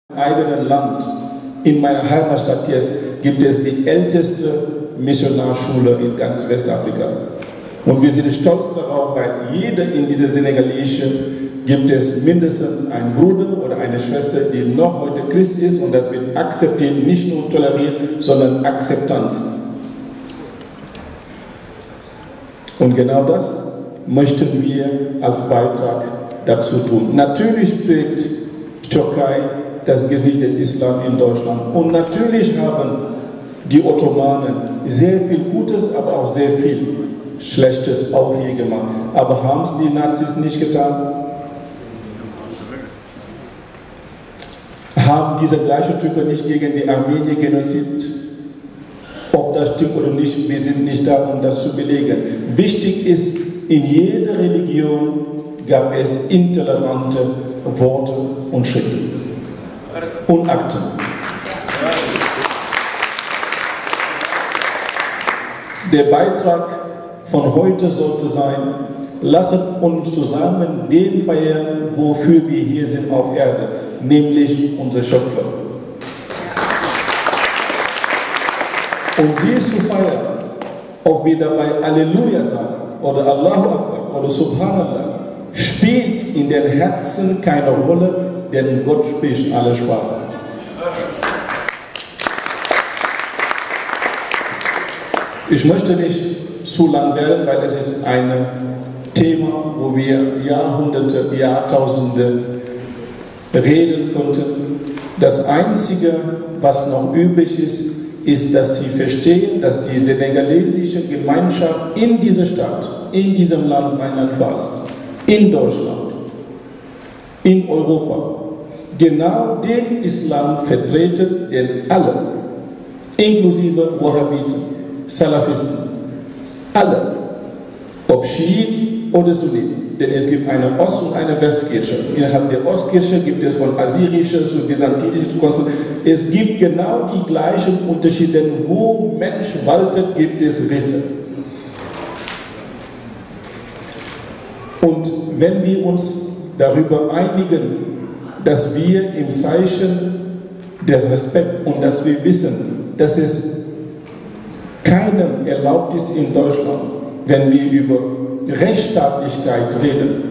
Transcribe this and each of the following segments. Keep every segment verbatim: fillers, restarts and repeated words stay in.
eigenen Land, in meiner Heimatstadt jetzt, gibt es die älteste Missionarschule in ganz Westafrika. Und wir sind stolz darauf, weil jeder in dieser senegalesischen gibt es mindestens einen Bruder oder eine Schwester, die noch heute Christ ist, und das wird akzeptiert, nicht nur toleriert, sondern Akzeptanz. Und genau das möchten wir als Beitrag dazu tun. Natürlich prägt Türkei das Gesicht des Islam in Deutschland. Und natürlich haben die Ottomanen sehr viel Gutes, aber auch sehr viel Schlechtes auch hier gemacht. Aber haben es die Nazis nicht getan? Haben diese gleichen Typen nicht gegen die Armenier Genozid? Ob das stimmt oder nicht, wir sind nicht da, um das zu belegen. Wichtig ist, in jeder Religion gab es intolerante Worte und Schritte und Akten. Der Beitrag von heute sollte sein, lasst uns zusammen den feiern, wofür wir hier sind auf Erde, nämlich unser Schöpfer. Und dies zu feiern, ob wir dabei Halleluja sagen oder Allahu Akbar oder Subhanallah, spielt in den Herzen keine Rolle, denn Gott spricht alle Sprachen. Ich möchte nicht zu lang werden, weil es ist ein Thema, wo wir Jahrhunderte, Jahrtausende reden konnten. Das Einzige, was noch übrig ist, ist, dass sie verstehen, dass die senegalesische Gemeinschaft in dieser Stadt, in diesem Land Rheinland-Pfalz, in Deutschland, in Europa, genau den Islam vertreten, den alle, inklusive Wahhabiten, Salafisten, alle, ob Schiiten oder Sunniten, denn es gibt eine Ost- und eine Westkirche. Innerhalb der Ostkirche gibt es von assyrischer zu byzantinischer zu Konstanz. Es gibt genau die gleichen Unterschiede, wo Mensch waltet, gibt es Risse. Und wenn wir uns darüber einigen, dass wir im Zeichen des Respekts und dass wir wissen, dass es keinem erlaubt ist in Deutschland, wenn wir über Rechtsstaatlichkeit reden,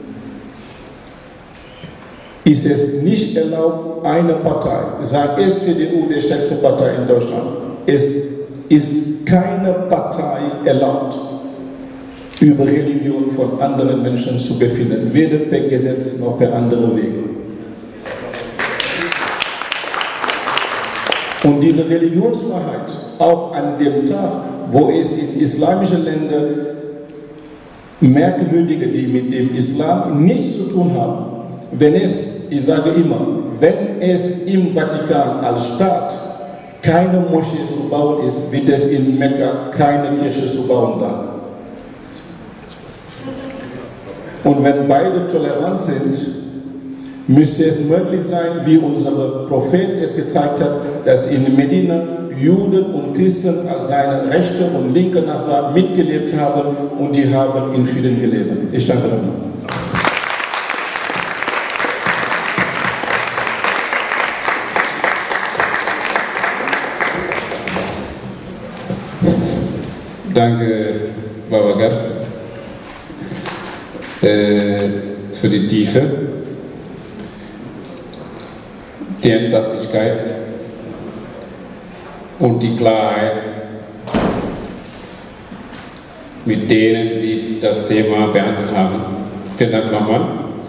ist es nicht erlaubt, eine Partei, sei es C D U, die stärkste Partei in Deutschland, es ist keine Partei erlaubt, über Religion von anderen Menschen zu befinden, weder per Gesetz noch per andere Wege. Und diese Religionsfreiheit, auch an dem Tag, wo es in islamischen Ländern Merkwürdige, die mit dem Islam nichts zu tun haben, wenn es, ich sage immer, wenn es im Vatikan als Staat keine Moschee zu bauen ist, wird es in Mekka keine Kirche zu bauen sein. Und wenn beide tolerant sind, müsste es möglich sein, wie unser Prophet es gezeigt hat, dass in Medina Juden und Christen als seine rechte und linke Nachbarn mitgelebt haben und die haben in Frieden gelebt. Ich danke nochmal. Danke, Babacar, äh, für die Tiefe, die Ernsthaftigkeit und die Klarheit, mit denen Sie das Thema behandelt haben. Vielen Dank nochmal.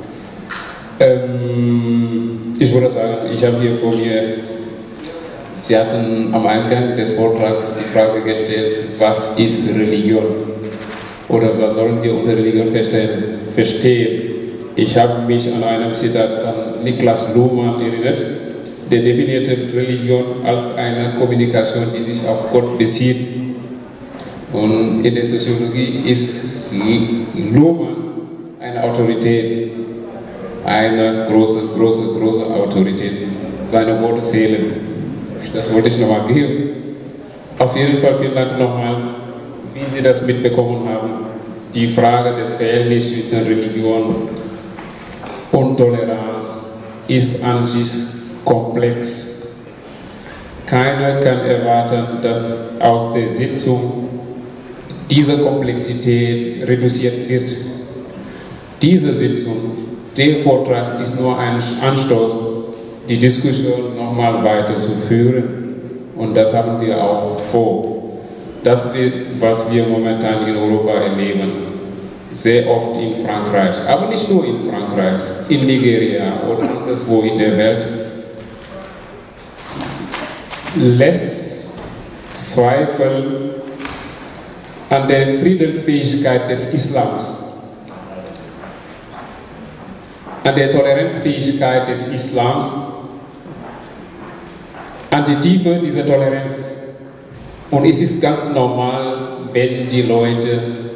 Ähm, ich würde sagen, ich habe hier vor mir, Sie hatten am Eingang des Vortrags die Frage gestellt, was ist Religion? Oder was sollen wir unter Religion verstehen? verstehen? Ich habe mich an einem Zitat von Niklas Luhmann erinnert, der definierte Religion als eine Kommunikation, die sich auf Gott bezieht. Und in der Soziologie ist Luhmann eine Autorität, eine große, große, große Autorität. Seine Worte zählen. Das wollte ich nochmal geben. Auf jeden Fall vielen Dank nochmal, wie Sie das mitbekommen haben. Die Frage des Verhältnisses zwischen Religion und Toleranz ist an sich komplex. Keiner kann erwarten, dass aus der Sitzung diese Komplexität reduziert wird. Diese Sitzung, der Vortrag ist nur ein Anstoß, die Diskussion nochmal weiterzuführen. Und das haben wir auch vor. Das wird, was wir momentan in Europa erleben, sehr oft in Frankreich, aber nicht nur in Frankreich, in Nigeria oder anderswo in der Welt, lässt Zweifel an der Friedensfähigkeit des Islams, an der Toleranzfähigkeit des Islams, an die Tiefe dieser Toleranz. Und es ist ganz normal, wenn die Leute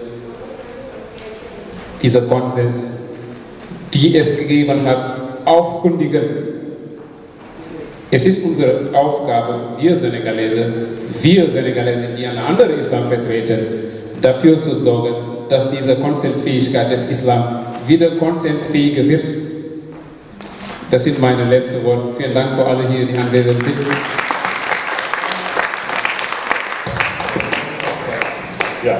dieser Konsens, die es gegeben hat, aufkundigen. Es ist unsere Aufgabe, wir Senegalese, wir Senegalese, die einen anderen Islam vertreten, dafür zu sorgen, dass diese Konsensfähigkeit des Islam wieder konsensfähiger wird. Das sind meine letzten Worte. Vielen Dank für alle hier, die anwesend sind. Ja,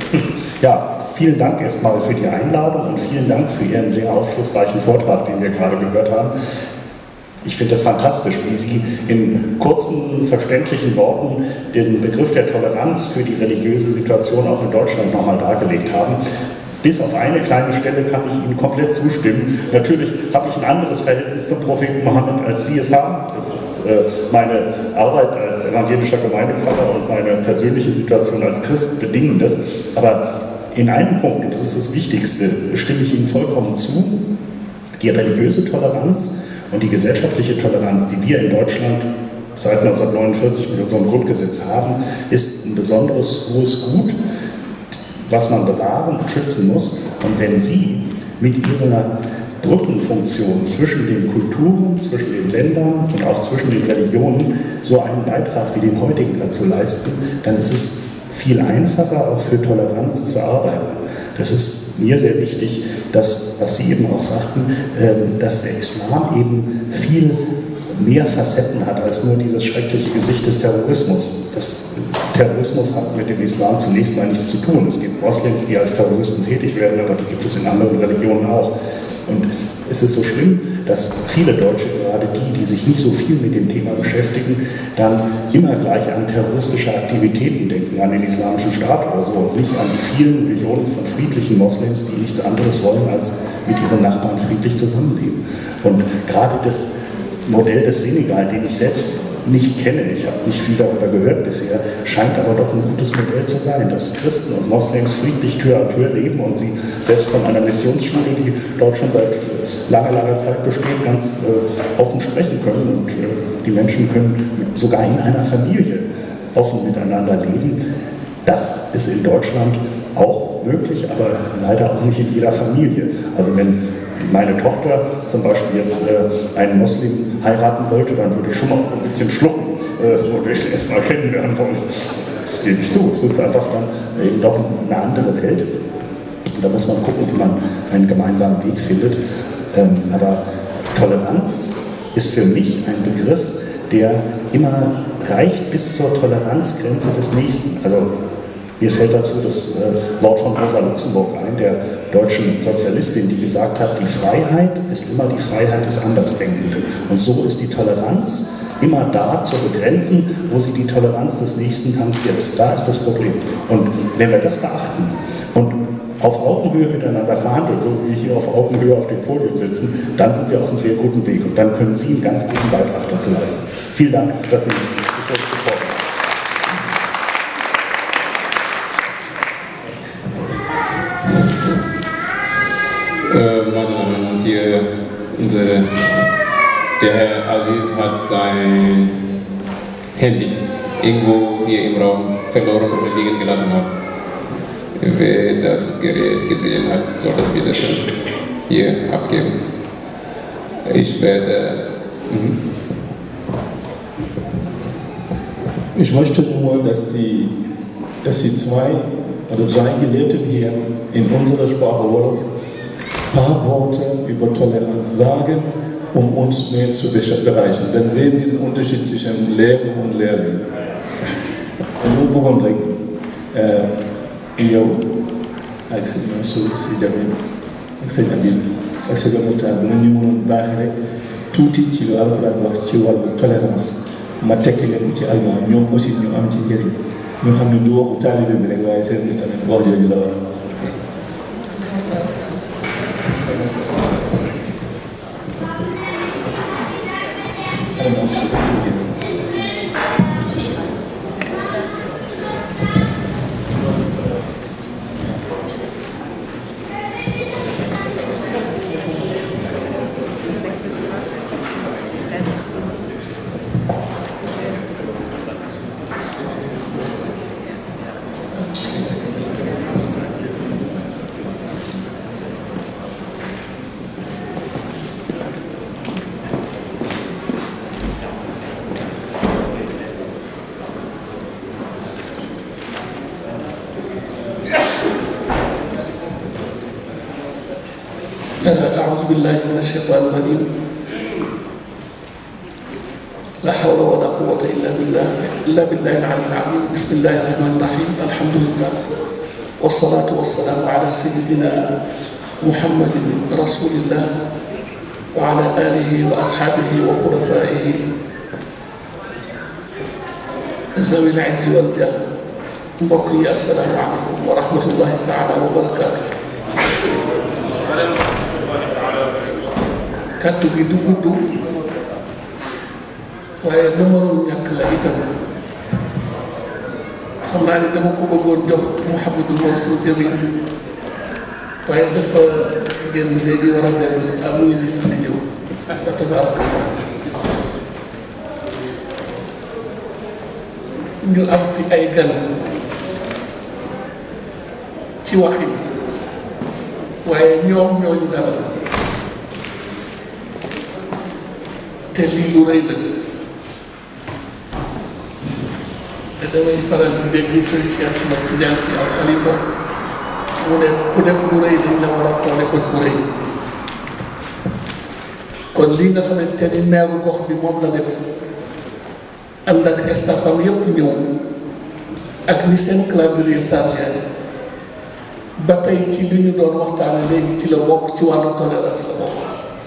ja, vielen Dank erstmal für die Einladung und vielen Dank für Ihren sehr aufschlussreichen Vortrag, den wir gerade gehört haben. Ich finde es fantastisch, wie Sie in kurzen, verständlichen Worten den Begriff der Toleranz für die religiöse Situation auch in Deutschland nochmal dargelegt haben. Bis auf eine kleine Stelle kann ich Ihnen komplett zustimmen. Natürlich habe ich ein anderes Verhältnis zum Propheten Mohammed, als Sie es haben. Das ist äh, meine Arbeit als evangelischer Gemeindepfarrer und meine persönliche Situation als Christ bedingen das. Aber in einem Punkt, und das ist das Wichtigste, stimme ich Ihnen vollkommen zu: Die religiöse Toleranz und die gesellschaftliche Toleranz, die wir in Deutschland seit neunzehnhundertneunundvierzig mit unserem Grundgesetz haben, ist ein besonderes hohes Gut, was man bewahren und schützen muss. Und wenn Sie mit Ihrer Brückenfunktion zwischen den Kulturen, zwischen den Ländern und auch zwischen den Religionen so einen Beitrag wie den heutigen dazu leisten, dann ist es viel einfacher, auch für Toleranz zu arbeiten. Das ist mir sehr wichtig, dass, was Sie eben auch sagten, dass der Islam eben viel mehr Facetten hat als nur dieses schreckliche Gesicht des Terrorismus. Das Terrorismus hat mit dem Islam zunächst mal nichts zu tun. Es gibt Moslems, die als Terroristen tätig werden, aber die gibt es in anderen Religionen auch. Und es ist so schlimm, dass viele Deutsche, gerade die, die sich nicht so viel mit dem Thema beschäftigen, dann immer gleich an terroristische Aktivitäten denken, an den Islamischen Staat oder so, und nicht an die vielen Millionen von friedlichen Moslems, die nichts anderes wollen, als mit ihren Nachbarn friedlich zusammenleben. Und gerade das Modell des Senegal, den ich selbst nicht kenne, ich habe nicht viel darüber gehört bisher, scheint aber doch ein gutes Modell zu sein, dass Christen und Moslems friedlich Tür an Tür leben und sie selbst von einer Missionsschule, die dort schon seit langer, langer Zeit besteht, ganz äh, offen sprechen können, und äh, die Menschen können sogar in einer Familie offen miteinander leben. Das ist in Deutschland auch möglich, aber leider auch nicht in jeder Familie. Also wenn meine Tochter zum Beispiel jetzt äh, einen Muslim heiraten wollte, dann würde ich schon mal so ein bisschen schlucken äh, und ich erst mal kennenlernen wollen. Das geht nicht zu. Es ist einfach dann eben doch eine andere Welt. Und da muss man gucken, wie man einen gemeinsamen Weg findet. Ähm, aber Toleranz ist für mich ein Begriff, der immer reicht bis zur Toleranzgrenze des Nächsten. Also mir fällt dazu das äh, Wort von Rosa Luxemburg ein, der deutschen Sozialistin, die gesagt hat, die Freiheit ist immer die Freiheit des Andersdenkenden. Und so ist die Toleranz immer da zu begrenzen, wo sie die Toleranz des Nächsten tangiert. Da ist das Problem. Und wenn wir das beachten und auf Augenhöhe miteinander verhandeln, so wie wir hier auf Augenhöhe auf dem Podium sitzen, dann sind wir auf einem sehr guten Weg. Und dann können Sie einen ganz guten Beitrag dazu leisten. Vielen Dank, dass Sie mich gesprochen haben. Meine Damen und Herren, unsere, der Herr Aziz hat sein Handy irgendwo hier im Raum verloren oder liegen gelassen hat. Wer das Gerät gesehen hat, soll das bitte schön hier abgeben. Ich werde... Mhm. Ich möchte nur, dass die, dass die zwei oder drei Gelehrten hier in unserer Sprache Wolof ein paar Worte über Toleranz sagen um uns mehr zu bereichern. Dann sehen Sie den Unterschied zwischen Lehrer und Lehrling. Lu bëggoon rek yow ak sëñ Mansour si Jamil ak sëñ Habib ak sëñ Moutar bu nga ñu mënoon baaxee rek tuuti ci lu Alxuraan wax ci wàllu tolérance ma tekki leen ci allemand ñoom aussi ñu am ci njëriñ ñu xam ne du waxu taalibe bi rek waaye seen tamit wax jooju la war. أعوذ بالله من الشيطان الرجيم لا حول ولا قوة إلا بالله إلا بالله العلي العظيم بسم الله الرحمن الرحيم الحمد لله والصلاة والسلام على سيدنا محمد رسول الله وعلى آله وأصحابه وخلفائه ذوي العز والجاه mbokk yi assalaamu aleykum wa rahmatullahi taala wa barakaatu. kàddu gi du gudd waaye lu mënul ñàkk la itam xam naa ni dama ko bëggoon jox Mouhamadou Mansour Jamil waaye dafa génn léegi war a dellu si ah mu ngi nii sax di ñëw fa tabaarakallah ñu am fi ay gan ci waxin waaye ñoom ñoo ñu dalal te lii lu rëy la te damay faral di dégg Sëriñ Cheikh Ahmed Tidiane Sy Al Khalifa mu ne ku def lu rëy dañ la war a xoole bët bu rëy kon lii nga xamante ni meeru gox bi moom la def ànd ak stafam yépp ñëw ak ni seen calendrier chargé ba tey ci li ñu doon waxtaane léegi ci la bokk ci wàllu tolérance la bokk.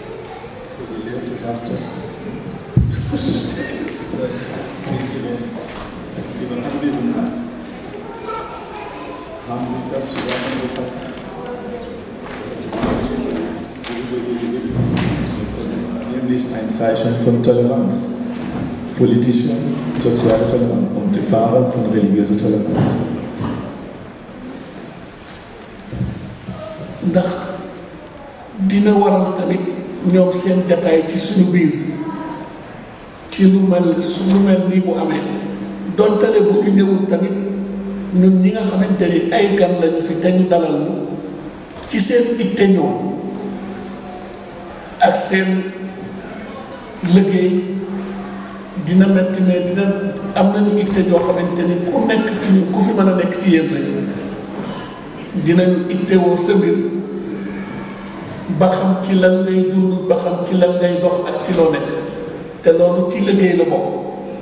Haben Sie das zusammengefasst? Das ist nämlich ein Zeichen von Toleranz, politische, soziale Toleranz und die Erfahrung von religiöser Toleranz. ndax dina waral tamit ñoom seen jataay ci suñu biir ci lu mel su lu mel nii bu amee dontale bu ñu ñëwul tamit ñun ñi nga xamante ni ay gan lañu fi te ñu dalal ñu ci seen itte ñoom ak seen liggéey dina metti mais dina am nañu itte ñoo xamante ni ku nekk ci ñun ku fi mën a nekk ci yéen lañu dinañu ittewoo sa mbir ba xam ci lan ngay dund ba xam ci lan ngay dox ak ci loo nekk te loolu ci liggéey la bokk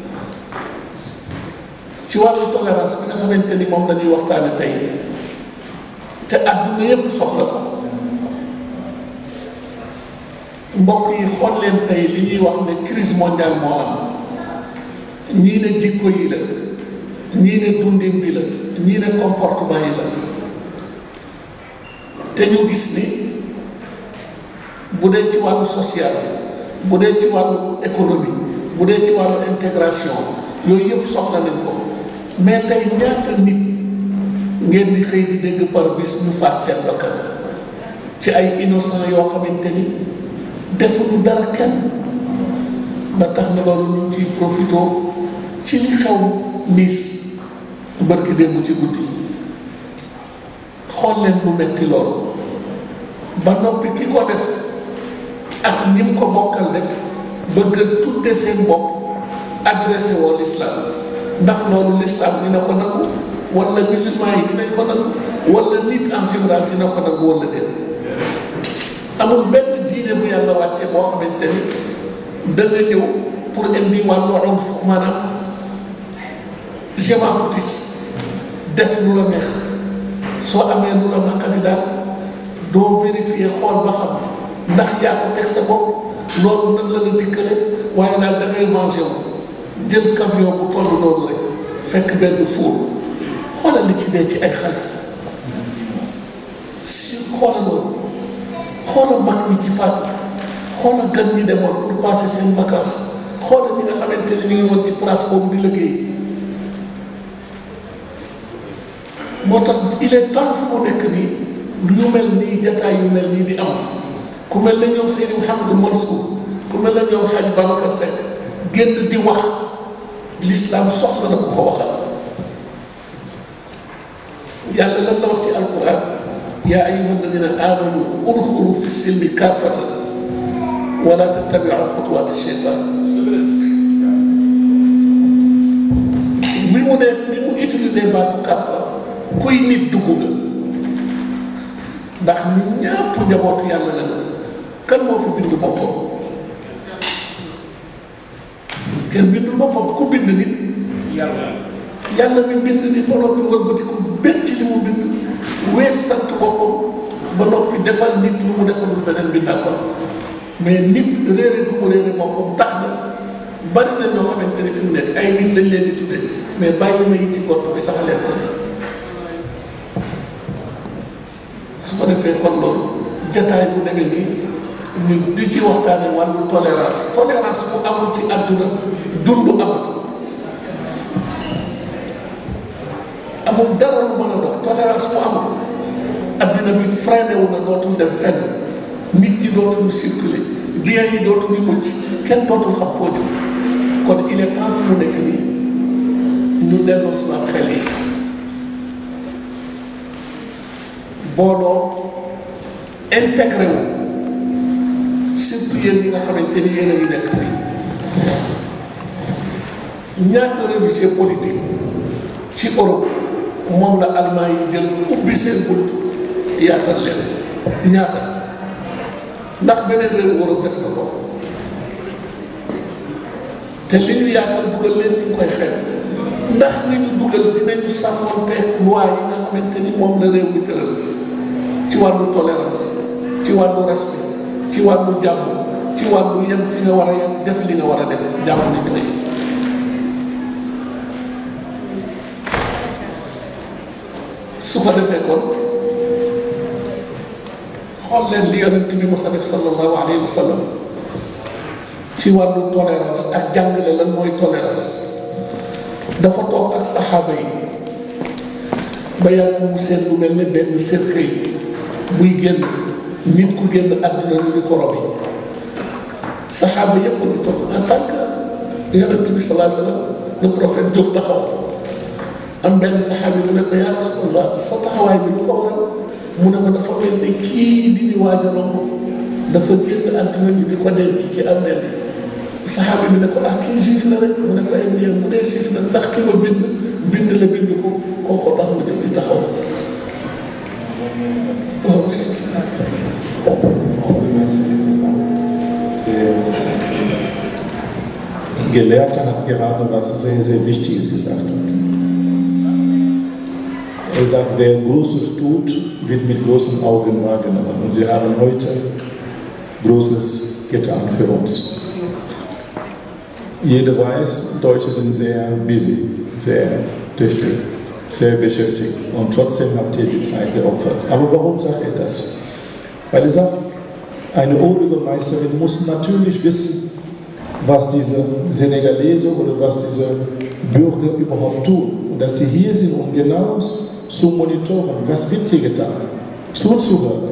ci wàllu tolérance bi nga xamante ni moom la ñuy waxtaane tey te àdduna yépp soxla ko mbokk yi xool leen tey li ñuy wax ne crise mondiale moo am ñii ne jikko yi la ñii ne dundin bi la ñii ne comportement yi la te ñu gis ni bu dee ci wàllu social bu dee ci wàllu économie bu dee ci wàllu intégration yooyu yëpp soxla nañ ko mais tey ñaata nit ngeen di xëy di dégg par bis ñu faat seen bakkan ci ay innocent yoo xamante ni defuñu dara kenn ba tax na loolu ñu ngi ciy profitoo ci li xew Nice bërki démb ci guddi xool leen lu metti loolu ba noppi ki ko def ak ñi mu ko bokkal def bëgg a tudde seen bopp adressé woo l'islam ndax loolu l'islam dina ko nangu wala musulman yi dinañ ko nangu wala nit en général dina ko nangu wala déet amul benn diine bu yàlla wàcce boo xamante ni da nga ñëw pour indi wàllu unf maanaam je m'en foutis def lu la neex soo amee lu la naqari daal doo vérifier xool ba xam ndax yaa ko teg sa bopp loolu nan la la dikkale waaye daal da ngay venger wu jël camion bu toll noonu rek fekk benn fuur xoolal li ci dee ci ay xale si xoolal loolu xoolal mag ñi ci faatu xoolal gan ñi demoon pour passer seen vacances xoolal ñi nga xamante ne ñu ngi woon ci place boobu di liggéey moo tax il est temps fu mu nekk nii lu ñu mel nii jataay yu mel nii di am ku mel ne ñoom Seydi Mouhamadou Mansour ku mel ne ñoom Hadj Babacar Seck génn di wax l'islam soxla na ko ko waxal yàlla lan la wax ci alquran yaa ayyuha alladina amanu udxulu fi silmi kaafatan wala tattabiu xutuwaati sheytaan bi mu ne bi mu utiliser baatu kaafa kuy nit dugg nga ndax ñun ñëpp njabootu yàlla la kan moo fi bind boppam kenn bindul boppam ku bind nit yàlla mi bind nit ba noppi wëlbati ko benn ci li mu bind weet sant boppam ba noppi defal nit lu mu defalul beneen bi dafa mais nit réere du mu réere boppam tax na bari na ñoo xamante ni fi mu nekk ay nit lañ leen di tuddee mais bàyyi ma yi ci gott bi sax leen tane su ko defee kon loolu jataay bu demee nii ñu di ci waxtaane wàllu tolérance tolérance bu amul ci àdduna dund amatu amul dara lu mën a dox tolérance bu amul àddina bi freiné wu na dootul dem fenn nit ñi dootuñu circuler biens yi dootuñu mucc kenn dootul xam foo jëm kon il est temps fu mu nekk nii ñu delloo suñu xel yi booloo intégré wu surtout yéen ñi nga xamante ni yéen a ngi nekk fii ñaata réfugié politique ci Europe moom la Allemand yi jël ubbi seen bunt yaatal leen ñaata ndax beneen réewu Europe def na ko te li ñu yaatal dugal leen ñu koy xeeb ndax li ñu dugal dinañu sàmmonte loi yi nga xamante ni moom la réew mi tëral ci wàllu tolérance ci wàllu respect ci wàllu jàmm ci wàllu yem fi nga war a yem def li nga war a def jàmm ni ñu ne su ko defee kon xool leen li yonent bi mos a def sallallahu alayhi wa sallam ci wàllu tolérance ak jàngale lan mooy tolérance dafa toog ak saxaaba yi ba yàgg mu seen lu mel ne benn cercueil buy génn nit ku génn àdduna ñu di ko robi saxaaba yépp ñu toog en tant que yonent bi sallallahu alayhi wa sallam le prophète jóg taxaw am benn saxaabi mu ne ko yaa rasulallah sa taxawaay bi lu ko waral mu ne ko dafa mel ne kii di ñu waaj a romb dafa génn àdduna ñu di ko denc ci armeel bi saxaabi bi ne ko ah kii juif la rek mu ne ko ay bien bu dee juif la ndax ki ma bind bind la bind ko koo tax mu dem di taxaw waaw Der Gelehrte hat gerade was sehr, sehr Wichtiges gesagt. Er sagt, wer Großes tut, wird mit großen Augen wahrgenommen. Und Sie haben heute Großes getan für uns. Jeder weiß, Deutsche sind sehr busy, sehr tüchtig, sehr beschäftigt. Und trotzdem habt ihr die Zeit geopfert. Aber warum sagt er das? Weil er sagt, eine Oberbürgermeisterin muss natürlich wissen, was diese Senegalese oder was diese Bürger überhaupt tun. Und dass sie hier sind, um genau zu monitoren, was wird hier getan, zuzuhören,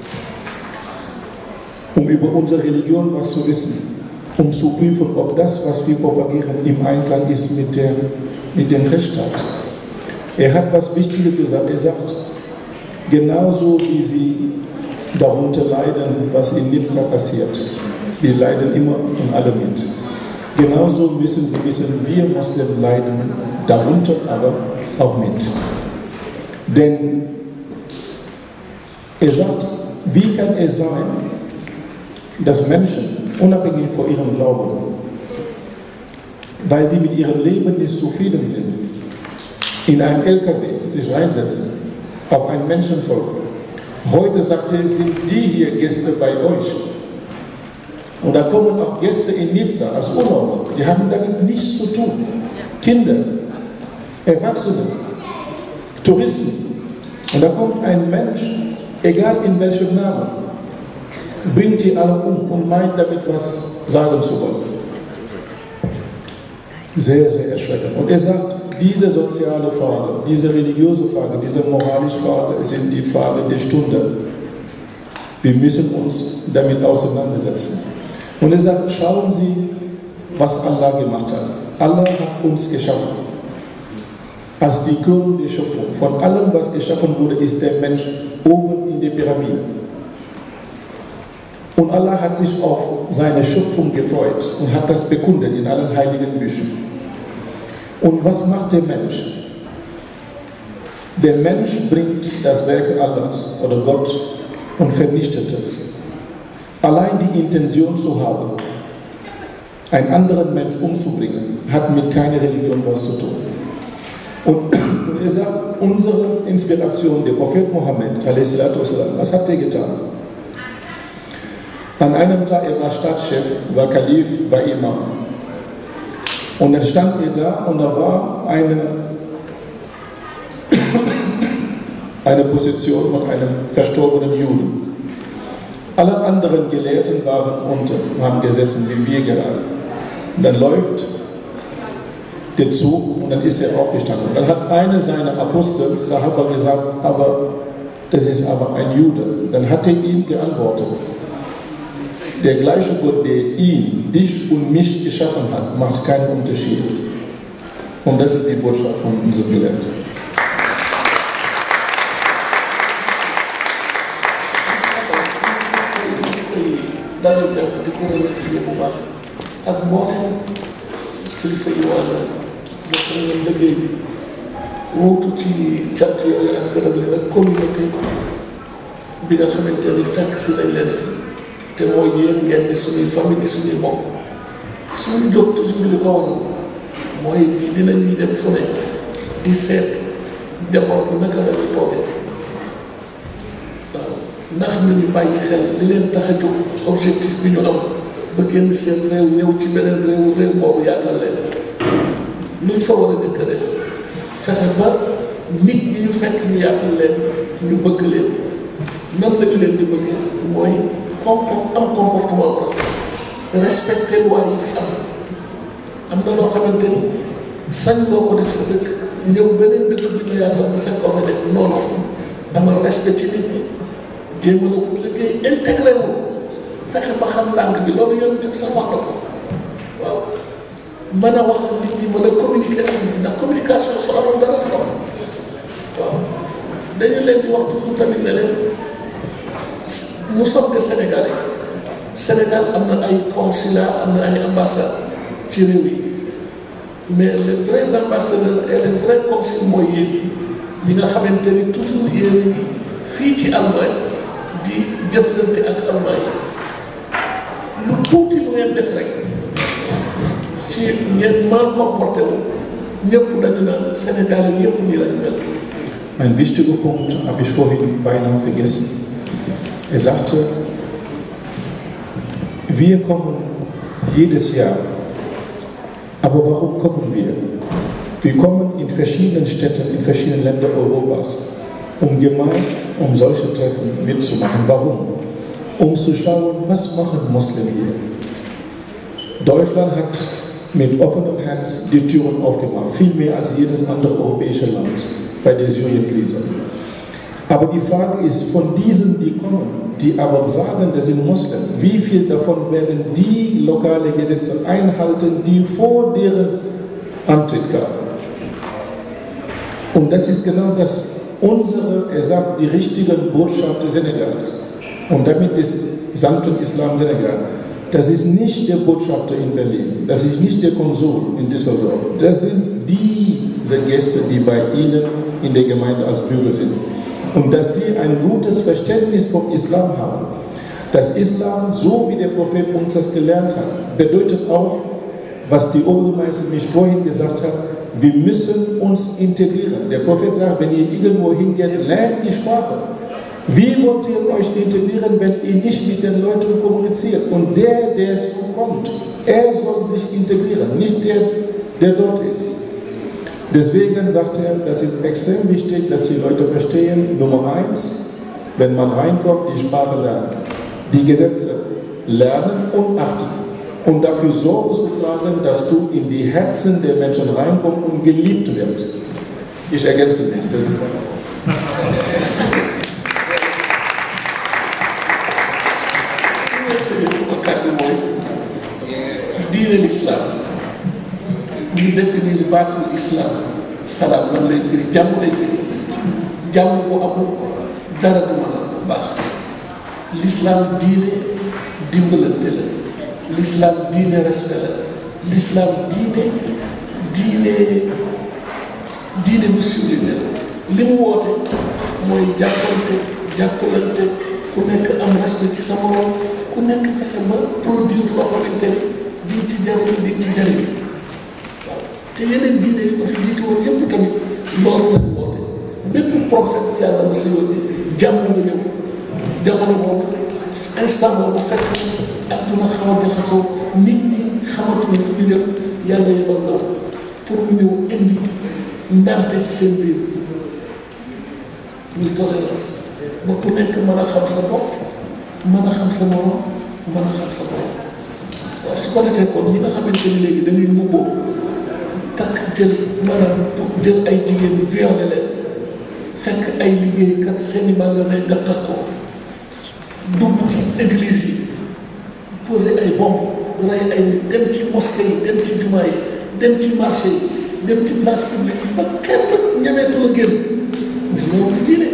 um über unsere Religion was zu wissen, um zu prüfen, ob das, was wir propagieren, im Einklang ist mit, der, mit dem Rechtsstaat. Er hat was Wichtiges gesagt. Er sagt, genauso wie sie darunter leiden, was in Nizza passiert, wir leiden immer und alle mit. Genauso müssen Sie wissen, wir Muslimen leiden darunter, aber auch mit. Denn er sagt, wie kann es sein, dass Menschen, unabhängig von ihrem Glauben, weil die mit ihrem Leben nicht zufrieden sind, in einen L K W sich reinsetzen, auf ein Menschenvolk. Heute sagt er, sind die hier Gäste bei euch. Und da kommen auch Gäste in Nizza als Urlauber, die haben damit nichts zu tun. Kinder, Erwachsene, Touristen. Und da kommt ein Mensch, egal in welchem Namen, bringt die alle um und meint damit was sagen zu wollen. Sehr, sehr erschreckend. Und er sagt, diese soziale Frage, diese religiöse Frage, diese moralische Frage sind die Fragen der Stunde. Wir müssen uns damit auseinandersetzen. Und er sagt, schauen Sie, was Allah gemacht hat. Allah hat uns geschaffen. Als die Krönung der Schöpfung. Von allem, was geschaffen wurde, ist der Mensch oben in der Pyramide. Und Allah hat sich auf seine Schöpfung gefreut und hat das bekundet in allen heiligen Büchern. Und was macht der Mensch? Der Mensch bringt das Werk Allahs oder Gott und vernichtet es. Allein die Intention zu haben, einen anderen Mensch umzubringen, hat mit keiner Religion was zu tun. Und, und er sagt, unsere Inspiration, der Prophet Mohammed, was hat er getan? An einem Tag, er war Staatschef, war Kalif, war Imam. Und dann stand er da und da war eine, eine Position von einem verstorbenen Juden. Alle anderen Gelehrten waren unten, haben gesessen, wie wir gerade. Und dann läuft der Zug und dann ist er aufgestanden. Und dann hat einer seiner Apostel, Sahaba, gesagt, aber das ist aber ein Jude. Dann hat er ihm geantwortet, der gleiche Gott, der ihn, dich und mich geschaffen hat, macht keinen Unterschied. Und das ist die Botschaft von unserem Gelehrten. dalal jàpp di ko remercier bu baax ak mboolem kilifa yi wàll bokk nañu liggéey bi wuutu ci cant yooyu ak gërëm li nag communauté bi nga xamante ni fekk si nañ leen fi te mooy yéen ngeen di suñuy famille di suñuy mbokk suñu jóg toujours li ko waral mooy dinañ ñuy dem fu ne di seet njaboot gi naka la ñu toogee waaw ndax ñu ngi bàyyi xel li leen tax a jóg objectif bi ñu am ba génn seen réew ñëw ci beneen réew réew boobu yaatal leen luñ fa war a dëkk def fexe ba nit ñi ñu fekk ñu yaatal leen ñu bëgg leen nan lañu leen di bëggee mooy comport am comportement bu rafet respecté loi yi fi am am na loo xamante ni sañ loo ko def sa dëkk ñëw beneen dëkk bi ñu yaatal nga sañ ko fa def noonu amal respect ci nit ñi jéem a la wut liggéey intégré wu fexe ba xam langue bi loolu yonent bi sax wax na ko waaw mën a wax ak nit ñi mën a communiquer ak nit ñi ndax communication su amoon dara di dox waaw dañu leen di wax toujours tamit ne leen nous sommes des Sénégalais Sénégal am na ay consulat am na ay ambassade ci réew yi mais les vrais ambassadeurs et les vrais consuls mooy yéen ñi nga xamante ni toujours yéen a ngi fii ci Allemagne di jëflante ak Allemagne yi lu tuuti lu ngeen def rek ci ngeen mal comporté wu ñëpp dañu naan Sénégalais yëpp nii lañu mel. Ein wichtiger Punkt habe ich vorhin beinahe vergessen. Er sagte, wir kommen jedes Jahr. Aber warum kommen wir? Wir kommen in verschiedenen Städten, in verschiedenen Ländern Europas, um gemein, um solche Treffen mitzumachen. Warum? Um zu schauen, was machen Muslime hier. Deutschland hat mit offenem Herz die Türen aufgemacht, viel mehr als jedes andere europäische Land bei der Syrien-Krise. Aber die Frage ist, von diesen, die kommen, die aber sagen, das sind Muslim, wie viel davon werden die lokale Gesetze einhalten, die vor deren Antritt gaben? Und das ist genau das, unsere, er sagt, die richtigen Botschafter Senegals und damit des sanften Islam Senegal. Das ist nicht der Botschafter in Berlin, das ist nicht der Konsul in Düsseldorf, das sind diese Gäste, die bei Ihnen in der Gemeinde als Bürger sind. Und dass die ein gutes Verständnis vom Islam haben, Das Islam, so wie der Prophet uns das gelernt hat, bedeutet auch, was die Obermeister mich vorhin gesagt hat, wir müssen uns integrieren. Der Prophet sagt, wenn ihr irgendwo hingeht, lernt die Sprache. Wie wollt ihr euch integrieren, wenn ihr nicht mit den Leuten kommuniziert? Und der, der so kommt, er soll sich integrieren, nicht der, der dort ist. Deswegen sagt er, das ist extrem wichtig, dass die Leute verstehen, Nummer eins, wenn man reinkommt, die Sprache lernen, die Gesetze lernen und achten und dafür Sorge zu tragen, dass du in die Herzen der Menschen reinkommst und geliebt wird. Ich ergänze nicht, das ist diine l'islam ñu définir baatul islam salaam lan lay firi jàmm lay firi jàmm bu amul dara du mën a baax l'islam diine dimbalante la l'islam diine respect la l'islam diine diine diine bu civilisé la li mu woote mooy jàppante jàppalante ku nekk am respect ci sa morom ku nekk fexe ba produire loo xamante ni di ci jariñ di ci jariñ waaw te yeneen diine yi ko fi jiitu woon yëpp tamit loolu lañ woote bépp prophète bu yàlla ma sa yónni jàmm nga ñëw jamono boobu instant boobu fekk adduna xaw a jaxasoo nit ñi xamatuñu fu ñu jëm yàlla yebal ndaw pour mu ñëw indi ndarte ci seen biir ñu tolérance ba ku nekk mën a xam sa bopp mën a xam sa morom mën a xam sa borom waaw su ko defee kon ñi nga xamante ni léegi dañuy mbubboo takk jël maanaam jël ay jigéen ñi violé leen fekk ay liggéeykat seeni magasin nga toj ko dugg ci église yi posé ay bombe rey ay nit dem ci mosquée yi dem ci jumaa yi dem ci marché yi dem ci place publique yi ba kenn ñemeetu la génn mais loolu du diine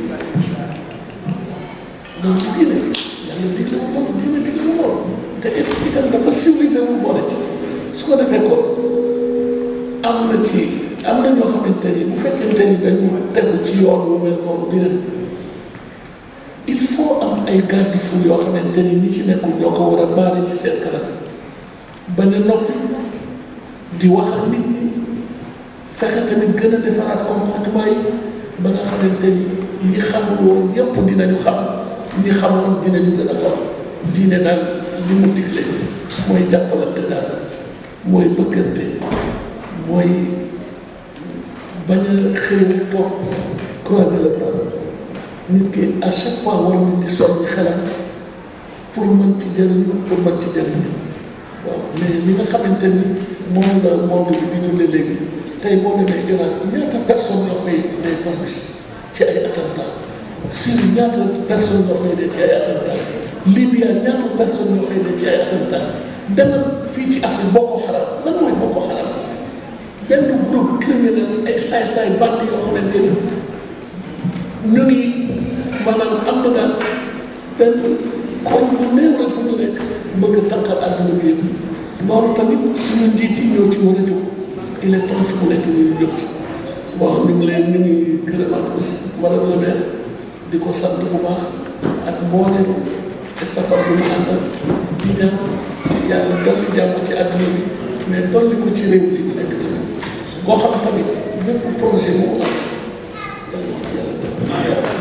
loolu du diine yàlla digle wu loolu diine digle wu loolu te itam dafa civilisé wu boole ci su ko defee ko am na ci am na ñoo xamante ni bu fekkente ni dañu tegu ci yoon wu mel noonu dina il faut am ay garde-fou yoo xamante ni ñi ci nekkul ñoo ko war a baare ci seen kanam bañ a noppi di wax ak nit ñi fexe tamit gën a defaraat comportement yi ba nga xamante ni ñi xamul woon yépp dinañu xam ñi xamoon dinañu gën a xam diine daal li mu digle mooy jàppalante daal mooy bëggante mooy bañ a xëy toog croiser le bras nit ki à chaque fois war nañ di soññ xelam pour mën ci jëriñu pour mën ci jëriñu waaw mais li nga xamante ni moom la monde bi di dundee léegi tey boo demee Irak ñaata personne ñoo fay dee par bis ci ay attentat Syrie ñaata personne ñoo fay dee ci ay attentat Libya ñaata personne ñoo fay dee ci ay attentat demal fii ci Afrique Boko Haram lan mooy Boko Haram benn groupe criminel ay saay-saay bandi yoo xamante ni ñu ngi maanaam am na daal benn koñ bu néew la bu ñu nekk bëgg a tànqal àdduna bi yëpp loolu tamit suñu njiit yi ñoo ci war a jóg il est temps fi mu nekk nii ñu jóg ci bon ñu ngi leen ñu ngi gërëmaat aussi madame la maire di ko sant bu baax ak mboolem stafam bu ñu àndal di ñaan yàlla dolli jàmm ci àdduna bi mais dolli ko ci réew bi ñu nekk tamit boo xam tamit bépp projet bu mu am yàlla ko ci yàlla def.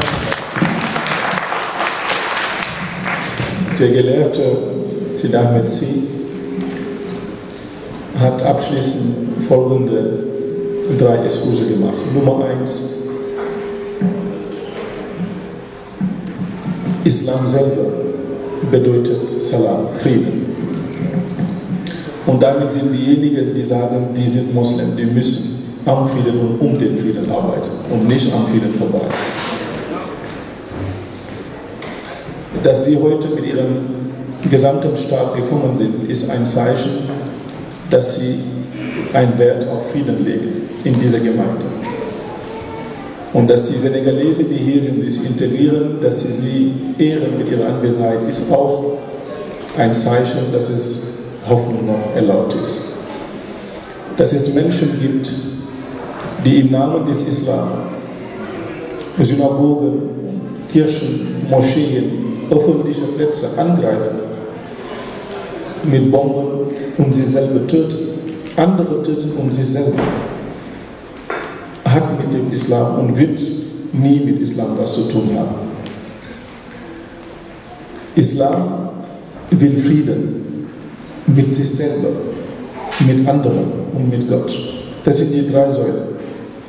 Der Gelehrte Sid Ahmed Sie hat abschließend folgende drei Exkurse gemacht. Nummer eins, Islam selber bedeutet Salam, Frieden. Und damit sind diejenigen, die sagen, die sind Muslim, die müssen am Frieden und um den Frieden arbeiten und nicht am Frieden vorbei. Dass sie heute mit ihrem gesamten Staat gekommen sind, ist ein Zeichen, dass sie einen Wert auf Frieden legen in dieser Gemeinde. Und dass die Senegalesen, die hier sind, sich integrieren, dass sie sie ehren mit ihrer Anwesenheit, ist auch ein Zeichen, dass es Hoffnung noch erlaubt ist. Dass es Menschen gibt, die im Namen des Islam Synagogen, Kirchen, Moscheen öffentliche Plätze angreifen mit Bomben und sie selber töten, andere töten und sie selber, hat mit dem Islam und wird nie mit Islam was zu tun haben. Islam will Frieden mit sich selber, mit anderen und mit Gott. Das sind die drei Säulen.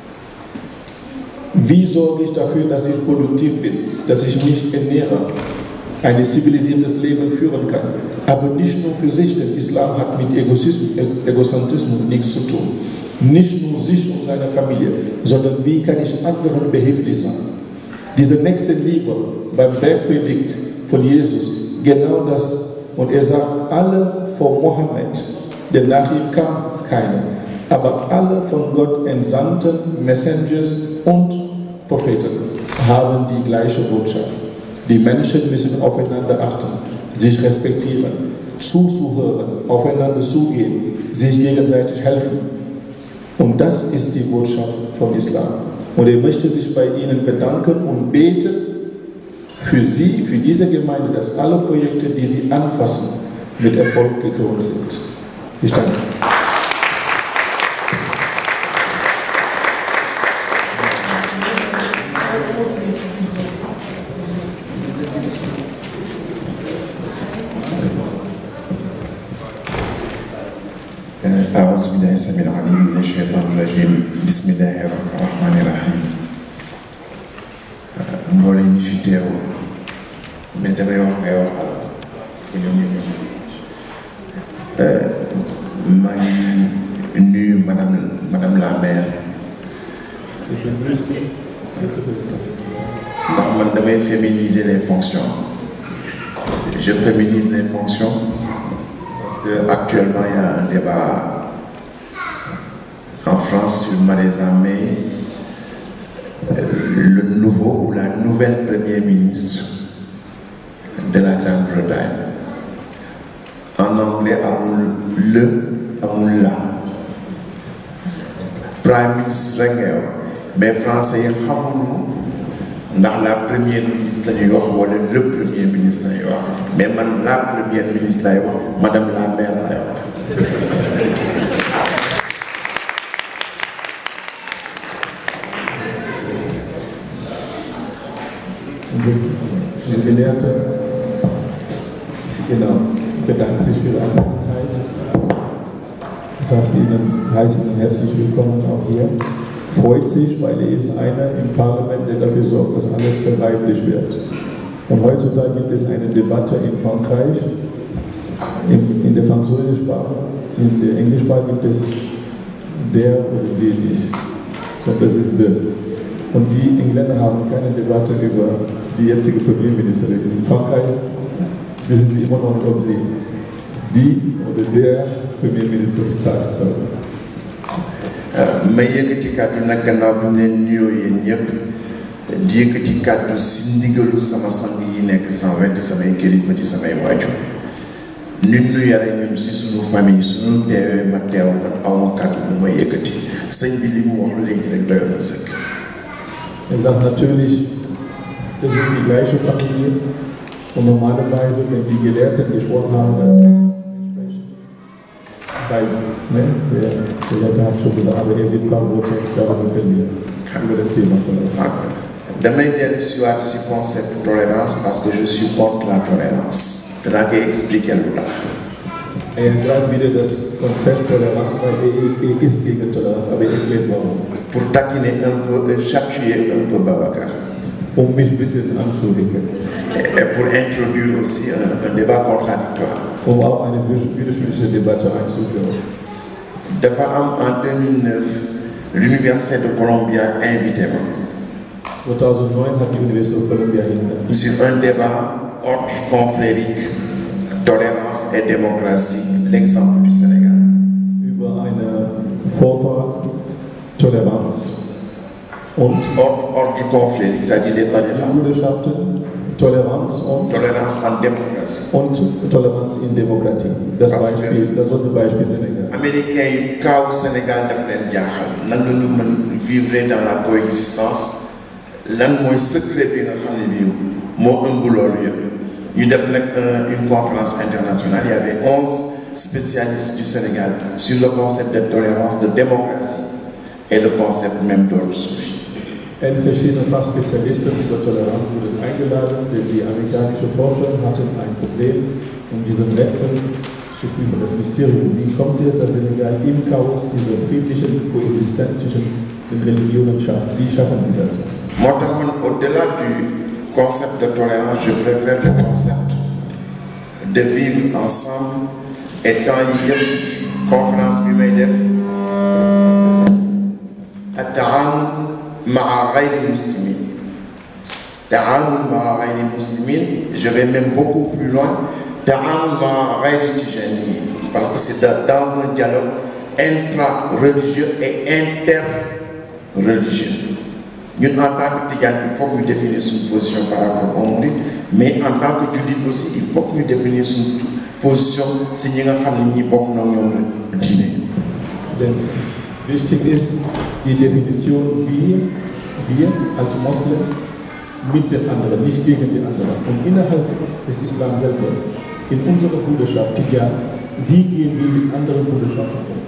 Wie sorge ich dafür, dass ich produktiv bin, dass ich mich ernähre, ein zivilisiertes Leben führen kann? Aber nicht nur für sich, denn Islam hat mit Egozentrismus nichts zu tun. Nicht nur sich und seine Familie, sondern wie kann ich anderen behilflich sein? Diese nächste Liebe beim Bergpredigt von Jesus, genau das. Und er sagt, alle von Mohammed, denn nach ihm kam keiner, aber alle von Gott entsandten Messengers und Propheten haben die gleiche Botschaft. Die Menschen müssen aufeinander achten, sich respektieren, zuzuhören, aufeinander zugehen, sich gegenseitig helfen. Und das ist die Botschaft vom Islam. Und er möchte sich bei Ihnen bedanken und beten für Sie, für diese Gemeinde, dass alle Projekte, die Sie anfassen, mit Erfolg gekrönt sind. Ich danke. أعوذ بالله السميع العليم من الشيطان الرجيم بسم الله الرحمن الرحيم mbooloo mi fi teew mais damay wax ngay waxal bu ñoom ñu ñëw maa ngi nuyu madame madame la maire ndax man damay féminiser les fonctions je féminise les fonctions parce que actuellement il y a un débat en France sur Theresa May, le nouveau ou la nouvelle Premier ministre de la Grande-Bretagne. En anglais, amul le, amul la. Prime ministre rek ngay wax mais français yi xamuñu ndax la première ministre lañuy wax wala le premier ministre lañuy wax mais man la première ministre lay wax madame la maire lay wax. Unsere Gelehrte, genau, bedankt sich für die Anwesenheit. Sagt Ihnen, heißt Ihnen herzlich willkommen auch hier. Freut sich, weil er ist einer im Parlament, der dafür sorgt, dass alles verweiblich wird. Und heutzutage gibt es eine Debatte in Frankreich, in, in der französischen Sprache, in der englischen Sprache gibt es der oder die nicht. So, das sind die. Und die Engländer haben keine Debatte über die jetzige Premierministerin. In Frankreich wissen wir immer noch nicht, ob sie die oder der Premierminister bezahlt haben. ma yëkkati kàddu nag gannaaw bi ñu leen nuyoo yéen ñëpp di yëkkati kàddu si ndigalu sama sang yi nekk sama wet samay kilifa di samay waajur nit ñu yare ñun si suñu famille suñu teewee ma teew man aw ma kàddu bu ma yëkkati sëñ bi li mu wax léegi rek doyoon na sëkk. Er sagt natürlich, das ist die gleiche Familie und normalerweise, wenn die Gelehrten gesprochen haben, dann sprechen. Weil, ne, der Gelehrte hat schon gesagt, aber er wird ein paar Worte darüber verlieren, über das Thema Toleranz. Damay dellu si waat si concept tolérance parce que je suis contre la tolérance. danaa koy expliquer lu tax. Er greift wieder das Konzept Toleranz, weil er, er ist gegen Toleranz, aber er erklärt warum. Pour taquiner un peu, chatouiller un peu Babacar. Um mich ein bisschen anzuwinken. Et pour introduire aussi un, un débat contradictoire. Um auch eine widersprüchliche Debatte einzuführen. Dafa am en deux mille neuf, l'Université de Columbia invité moi. zweitausendneun hat die Universität Columbia hingegeben. Sur un débat ordre confrérique, tolérance et démocratie, l'exemple du Sénégal. Über einen Vortrag Toleranz und ordre confrérique, c'est-à-dire l'état de l'art. Bruderschaften, Toleranz und Toleranz en démocratie. Und Toleranz in Demokratie. Das Beispiel, das Sonderbeispiel Senegal. Américains yi kaw Sénégal daf leen jaaxal nan la ñu mën vivre dans la coexistence lan mooy secret bi nga xam ne bii moo ëmb loolu yëpp ñu def nag une conférence internationale. Il y avait onze spécialistes du Sénégal sur le concept de tolérance, de démocratie et le concept même d'ordre soufi. Elf verschiedene Fachspezialisten über Toleranz wurden eingeladen, denn die amerikanischen Forscher hatten ein Problem, um diesen Rätsel zu prüfen, das Mysterium. Wie kommt es, dass Senegal im Chaos diese friedliche Koexistenz zwischen den Religionen schafft? Wie schaffen wir das? Moi, au-delà du concept de tolérance, je préfère le concept de vivre ensemble. Et quand il y a une conférence bi may def at-ta'amul ma'a ghayri muslimin. Ta'amul ma'a ghayri muslimin, je vais même beaucoup plus loin. Ta'amul ma'a ghayri tijaniyin, parce que c'est dans un dialogue intra-religieux et inter-religieux. Nous, en tant que Tidjane, il faut que nous définissions une position par rapport au Mouride, mais en tant que Julit aussi, il faut que nous définissions une position si nous savons que nous sommes dîner. Wichtig ist die Definition, wir, wir als Moslem mit den anderen, nicht gegen die anderen. Und innerhalb des Islam selber, in unserer Bruderschaft, Tidjane, wie gehen wir mit anderen Bruderschaften um?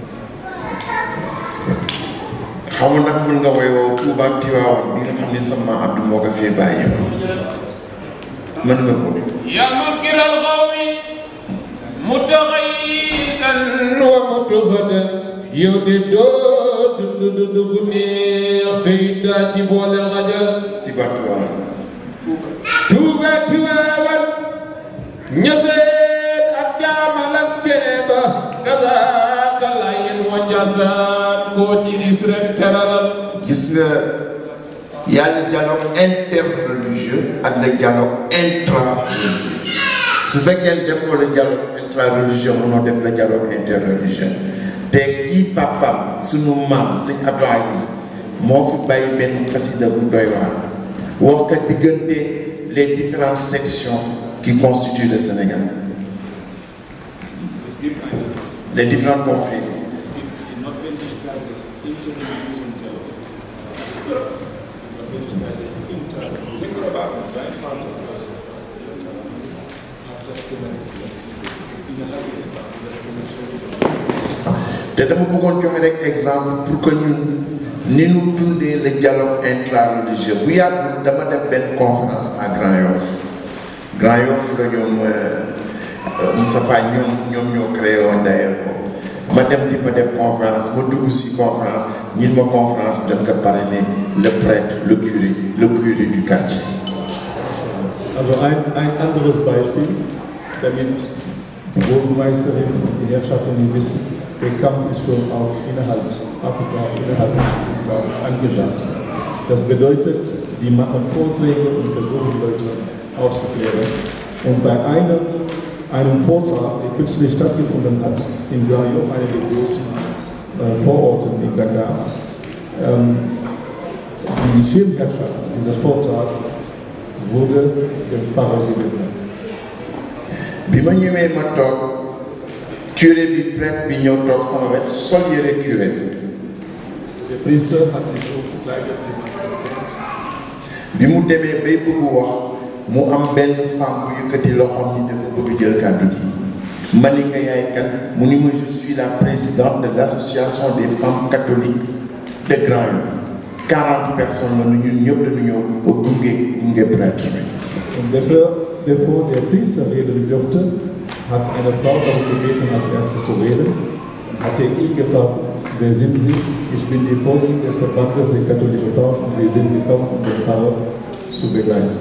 xamu nag mën nga woy woo Touba Tiwaawan bi nga xam ne sama Abdou moo ko fee bàyyi mën nga ko ya makiral qawmi mutaghayyidan wa mutahhadan yow de doo dund dund gu neex te daa ci boole xajal Touba Tiwaawan Touba Tiwaawan ñaseen ak jaamal ak cene ba kazaaka layin wa jasaan koo ci gis rek teralal gis nga y a le dialogue interreligieux ak le dialogue intra-religieux su fekkee defoo le dialogue intra-religieux mënoo def le dialogue interreligieux te kii papa sunu maam sëñ Abdou Aziz moo fi bàyyi benn xasida bu doy waar wax ka diggante les différentes sections qui constituent le Sénégal, les différents conflits. te dama bëggoon joxe rek exemple pour que ñun ni ñu dundee le dialogue intra-religieux bu yàggul dama def benn conférence à Grand Yoff Grand Yoff la ñoom Moustapha ñoom ñoom ñoo créé woon d'ailleurs ko ma dem di fa def conférence ma dugg si conférence ñun ma conférence bi dem ko parrainé le prêtre le curé le curé du quartier. Also ein, ein anderes Beispiel, damit die Bürgermeisterin und die Herrschaften wissen, der Kampf ist schon auch innerhalb Afrika, innerhalb des Islam angesagt. Das bedeutet, die machen Vorträge und versuchen die Leute aufzuklären. Und bei einem, einem Vortrag, der kürzlich stattgefunden hat, in Gayo, einer der großen äh, Vororten in Dakar, ähm, die Schirmherrschaft dieser Vortrag wurde dem Pfarrer gewidmet. Bi ma ñëwee ma toog curé bi prêtre bi ñëw toog sama wet sol yére curé bi. Der Priester hat sich so gekleidet wie man es kennt. Bi mu demee bay bëgg wax mu am benn femme bu yëkkati loxoom ni dafa bëgg jël kàddu gi ma ni nga yaay kan mu ni ma je suis la présidente de l'association des femmes catholiques de Grand Yoff. quarante personnes la ñun ñëpp dañu ñëw ba gunge gunge prêtre bi. Und bevor, bevor der Priester reden durfte, hat eine Frau darum gebeten, als erstes zu reden. Und hat er ihn gefragt, wer sind Sie? Ich bin die Vorsitzende des Verbandes der katholischen Frauen und wir sind gekommen, um den Pfarrer zu begleiten.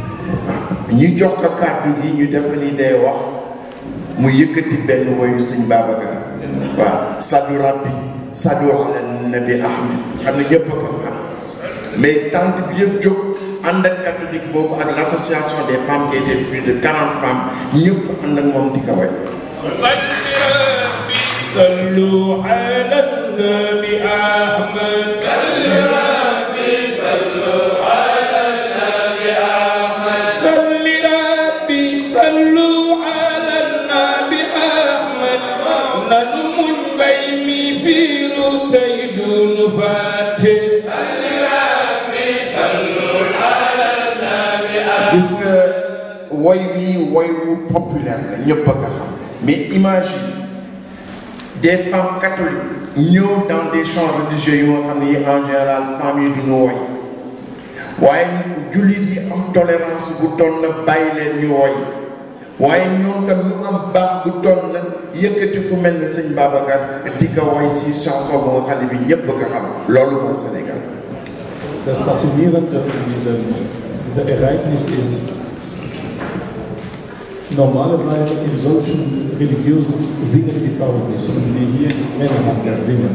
ñu jox ko kàddu gi ñu def ni day wax mu yëkkati benn woyu sëñ Babacar waaw Sadou Rabbi Sadou ala Nabi Ahmed xam ne ñëpp a ko xam mais tant bi yëpp jóg ànd ak catholique boobu ak l'association des femmes qui étaient plus de quarante femmes ñëpp ànd ak moom di ko way. sallu ala Nabi Ahmed salli rabbi sallu ala Nabi Ahmed salli rabbi sallu ala Nabi Ahmed nanu muñ bay mi fiiru tey dunu fàtte gis nga woy wi woy wu populaire la ñëpp a ko xam mais imagine des femmes catholiques ñëw dans des chants religieux yoo xam ne en général femmes yi duñu woy waaye jullit yi am tolérance bu toll na bàyyi leen ñu woy waaye ñoom tam ñu am baax bu toll na yëkkati ku mel ne sëñ Babacar di ko woy si chanson bu nga xam ne bi ñëpp ko xam loolu mooy Sénégal. Das Faszinierende an diesem, dieser Ereignis ist, normalerweise in solchen religiösen singen die Frauen nicht, sondern die hier Männer haben das Singen.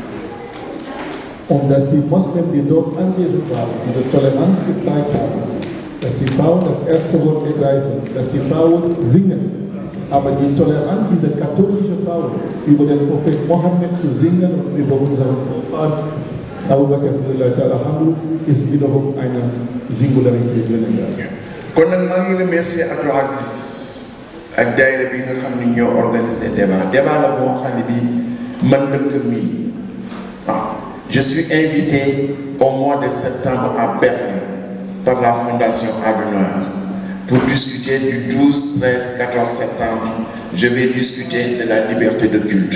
Und dass die Moslems, die dort anwesend waren, diese Toleranz gezeigt haben, dass die Frauen das erste Wort ergreifen, dass die Frauen singen, aber die Toleranz dieser katholischen Frauen über den Prophet Mohammed zu singen und über unseren Vorfahren Abu Bakr ist wiederum eine Singularität Senegals. kon nag maa ngi remercier Abdou Aziz ak daayira bi nga xam ne ñoo organisé débat débat la boo xam ne bii man dëkk mi ah je suis invité au mois de septembre à Berlin par la Fondation Adenauer pour discuter du douze, treize, quatorze septembre. Je vais discuter de la liberté de culte.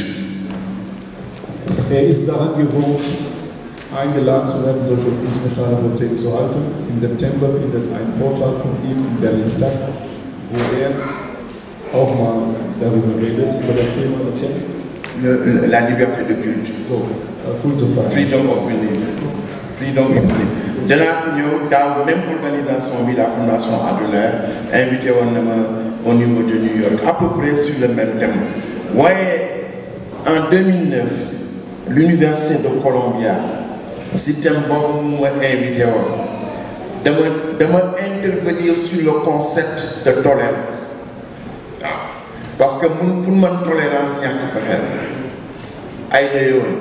Er ist daran gewohnt, eingeladen zu werden, solche internationale Vorträge zu halten. Im September findet ein Vortrag von ihm in Berlin statt, wo er auch mal darüber redet, über das Thema Le, la liberté de culte. So, Kultefreiheit. Freedom of belief. Freedom of belief. Danaa fi ñëw daaw même organisation bi la Fondation Adenauer invité woon na ma au niveau de New York à peu près sur le même thème. waaye en deux mille neuf l'université de Columbia si thème boobu mu ma invité woon dama dama intervenir sur le concept de tolérance waaw parce que mun pour man tolérance ñàkk pexe la ay la yoon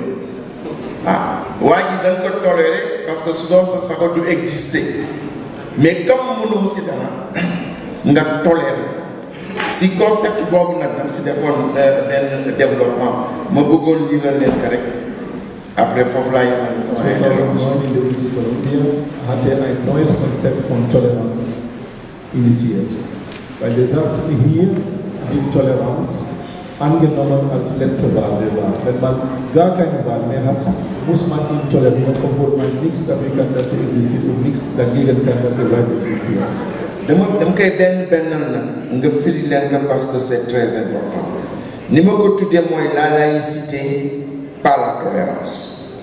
waaw waa ji da nga ko toléré parce que su doon sa sago du exister mais comme mënoo si dara nga toléré si concept boobu nag dama si defoon benn développement ma bëggoon lii la leen ko rek après foofu laa yemale sama intervention. zweitausendneun in der Musik Columbia hat er ein neues Konzept von Toleranz initiiert. Weil er sagt, hier wird Toleranz angenommen als letzte Wahl der Wahl. Wenn man gar keine Wahl mehr hat, muss man ihn tolerieren, obwohl man nichts dafür kann, dass er existiert und nichts dagegen kann, dass er weiter existiert. dama dama koy benn bennal nag nga firi leen ko parce que c'est très important ni ma ko tuddee mooy la laïcité par la tolérance.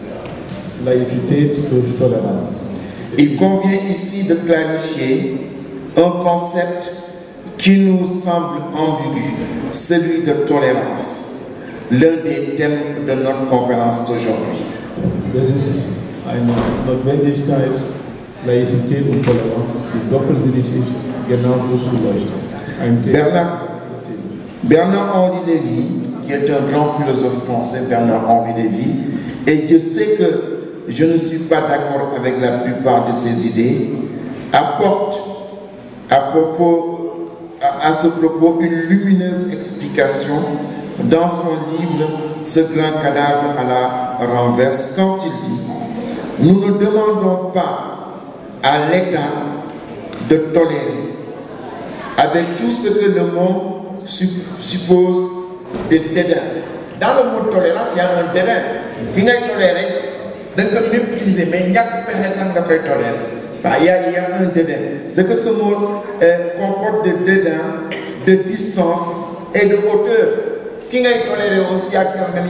Laïcité durch Toleranz. Il convient ici de clarifier un concept qui nous semble ambigu, celui de tolérance, l'un des thèmes de notre conférence d'aujourd'hui. Das ist eine Notwendigkeit, Laïcité und Toleranz, die doppelsinnig ist, genau auszuleuchten. Ein Thema. Bernard, Bernard-Henri Lévy, qui est un grand philosophe français, Bernard-Henri Lévy, et Dieu sait que je ne suis pas d'accord avec la plupart de ses idées, apporte à, propos, à, à ce propos une lumineuse explication dans son livre « Ce grand cadavre à la renverse » quand il dit « Nous ne demandons pas à l'État de tolérer avec tout ce que le mot suppose de dédain. » Dans le mot tolérance, il y a un dédain. Qui n'est toléré, donc mépriser, mais il n'y a que personne qui peut tolérer. Il y a, il y a un dédain. C'est que ce mot euh, comporte de dédain, de distance et de hauteur. Qui n'est toléré aussi, il y a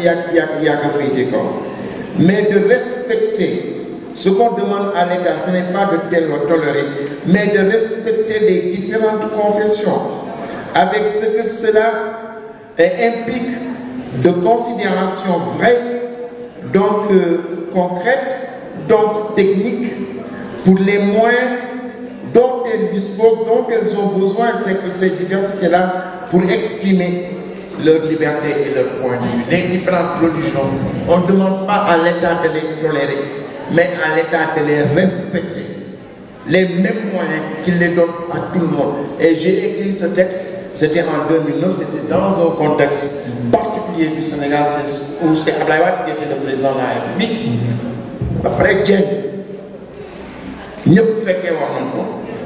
que fait mais de respecter. Ce qu'on demande à l'État, ce n'est pas de tolérer, mais de respecter les différentes confessions, avec ce que cela implique de considération vraie, donc euh, concrète, donc technique, pour les moyens dont elles disposent, dont elles ont besoin, c'est que ces diversités-là, pour exprimer leur liberté et leur point de vue. Les différentes religions, on ne demande pas à l'État de les tolérer, mais à l'État de les respecter. Les mêmes moyens qu'il les donne à tout le monde. Et j'ai écrit ce texte, c'était en deux mille neuf, c'était dans un contexte particulier du Sénégal, où c'est Abdoulaye Wade qui était le président de la République. Après Dieng, ñëpp fekkee wax nañ ko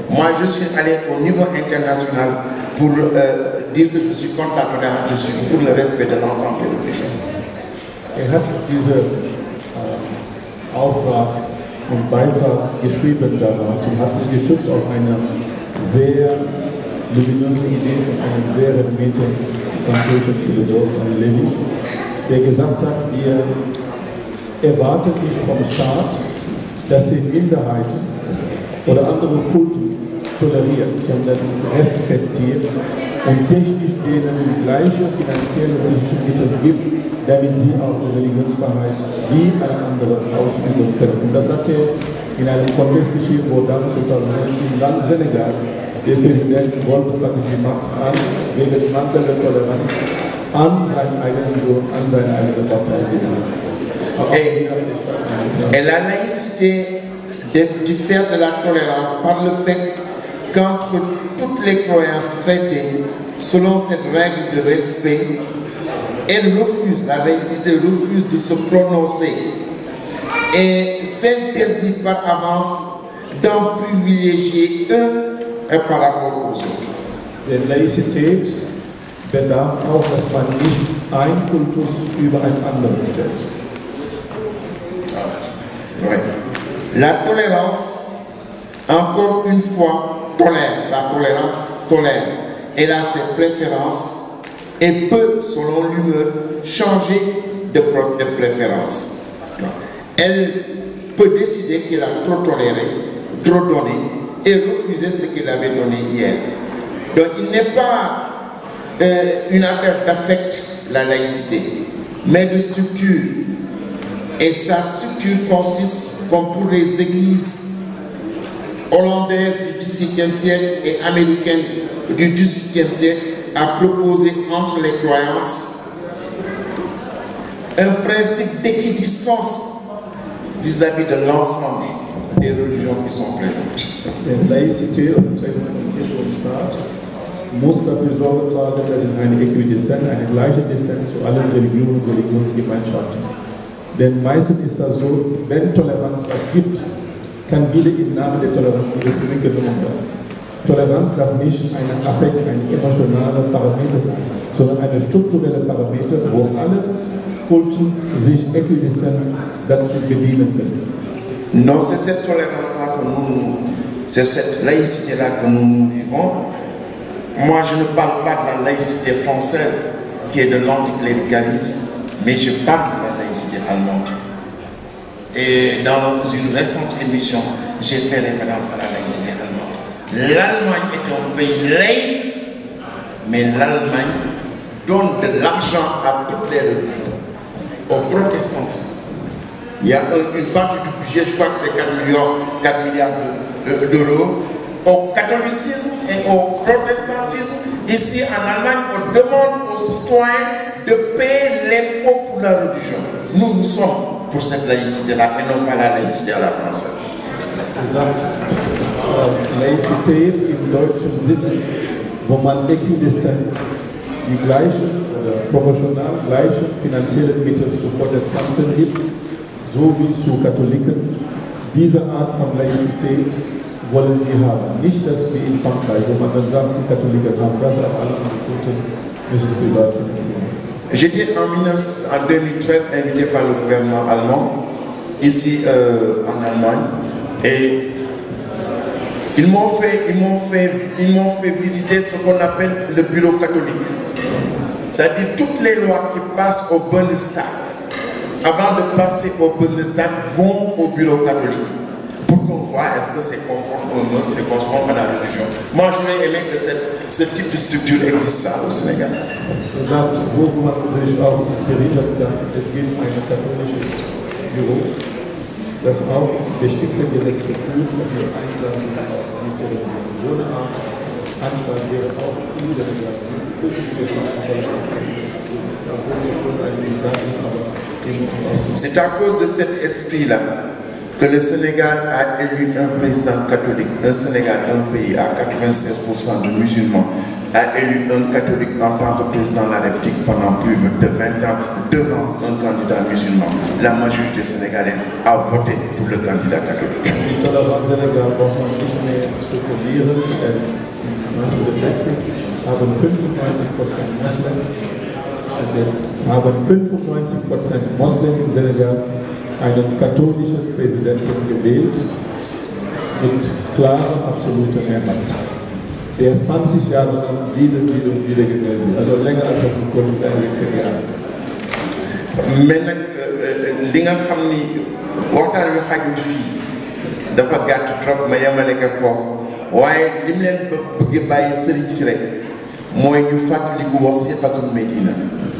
Moi, je suis allé au niveau international pour euh, dire que je suis contre la tolérance, je suis pour le respect de l'ensemble des religions. Er hat diesen äh, Auftrag und Beitrag geschrieben damals und hat sich geschützt auf eine sehr luminöse Idee von einem sehr renommierten französischen Philosophen, Levi, der gesagt hat, wir erwarten nicht vom Staat, dass sie Minderheiten oder andere Kulten toleriert, sondern respektiert und technisch denen die gleiche finanzielle und politische Mittel gibt, damit sie auch die Religionsfreiheit wie alle anderen ausüben können. Und das hat er in einem Kongress geschrieben, wo damals zweitausendneun im Land Senegal der Präsident wollte praktisch die Macht an, wegen mangelnder Toleranz an seinen eigenen Sohn, an seine eigene Partei gegeben. Et, et la laïcité diffère de la tolérance par le fait qu'entre toutes les croyances traitées selon cette règle de respect, elle refuse, la laïcité refuse de se prononcer et s'interdit par avance d'en privilégier un par rapport aux autres. Die Laïcität bedarf auch, dass man nicht ein Kultus über einen anderen stellt. Ouais. La tolérance, encore une fois, tolère. La tolérance tolère. Elle a ses préférences et peut, selon l'humeur, changer de, de préférence. Elle peut décider qu'elle a trop toléré, trop donné et refuser ce qu'elle avait donné hier. Donc il n'est pas euh, une affaire d'affect, la laïcité, mais de structure. Et sa structure consiste, comme pour les églises hollandaises du dix-septième siècle et américaines du dix-huitième siècle, à proposer entre les croyances un principe d'équidistance vis-à-vis de l'ensemble des religions qui sont présentes. Die Laïcité und Kirche und Staat muss dafür Sorge tragen, dass es eine Äquidistanz, eine gleiche Distanz zu allen Religionen und Religionsgemeinschaften. Denn meistens ist das so, wenn Toleranz was gibt, kann wieder im Namen der Toleranz zurückgenommen werden. Toleranz darf nicht ein Affekt, ein emotionaler Parameter sein, sondern eine strukturelle Parameter, wo alle Kulten sich äquidistant dazu bedienen können. Non, c'est cette tolérance-là que nous, c'est cette laïcité-là que nous, nous vivons. Moi, je ne parle pas de la laïcité française, qui est de l'anticléricalisme, mais je parle de la laïcité allemande. Et dans une récente émission, j'ai fait référence à la laïcité allemande. L'Allemagne est un pays laïque, mais l'Allemagne donne de l'argent à toutes les religions, au protestantisme. Il y a une partie du budget, je crois que c'est quatre milliards d'euros, au catholicisme et au protestantisme. Ici en Allemagne, on demande aux citoyens de payer l'impôt pour la religion. Nous, nous sommes pour cette laïcité-là et non pas la laïcité à la française. Gesagt, äh, Laïcität im deutschen Sinne, wo man äquidistant die gleichen oder proportional gleichen finanziellen Mittel zu Protestanten gibt, so wie zu Katholiken. Diese Art von Laïcität wollen die haben. Nicht, dass wie in Frankreich, wo man dann sagt, die Katholiken haben das, aber alle anderen Kulten müssen privat finanzieren. J'étais en deux mille treize invité par le gouvernement allemand, ici euh, en Allemagne, et ils m'ont fait, ils m'ont fait, ils m'ont fait visiter ce qu'on appelle le bureau catholique. C'est-à-dire toutes les lois qui passent au Bundestag, avant de passer au Bundestag, vont au bureau catholique pour qu'on voit est-ce que c'est conforme ou non, c'est conforme à la religion. Moi, j'aurais aimé que cette, ce type de structure existe au Sénégal. Er sagt, wo man sich auch inspiriert hat, es gibt ein katholisches Büro, das auch bestimmte Gesetze prüft und die Einsatz mit der Religion. So eine Art Anstalt wäre auch in dieser Religion. C'est à cause de cet esprit-là que le Sénégal a élu un président catholique. Un Sénégal, un pays à quatre-vingt-seize pour cent de musulmans, a élu un catholique en tant que président de la République pendant plus de vingt ans devant un candidat musulman. La majorité sénégalaise a voté pour le candidat catholique. Die Toleranz Senegal braucht man nicht mehr zu verlieren. neunzehnhundertsechzig haben fünfundneunzig Prozent Muslim, haben fünfundneunzig Prozent Muslim in Senegal einen katholischen Präsidenten gewählt mit klarer absoluter Mehrheit. Der zwanzig Jahre lang wieder, wieder, wieder gewählt wird. Also länger als die Koalition sechzehn Jahre. Mais nag li nga xam ni waxtaan wi xajul fii dafa gàtt trop ma yemale ko foofu waaye li mu leen bëgg bàyyi sëriñ si rek mooy ñu fàttaliku wasiqatul Médina,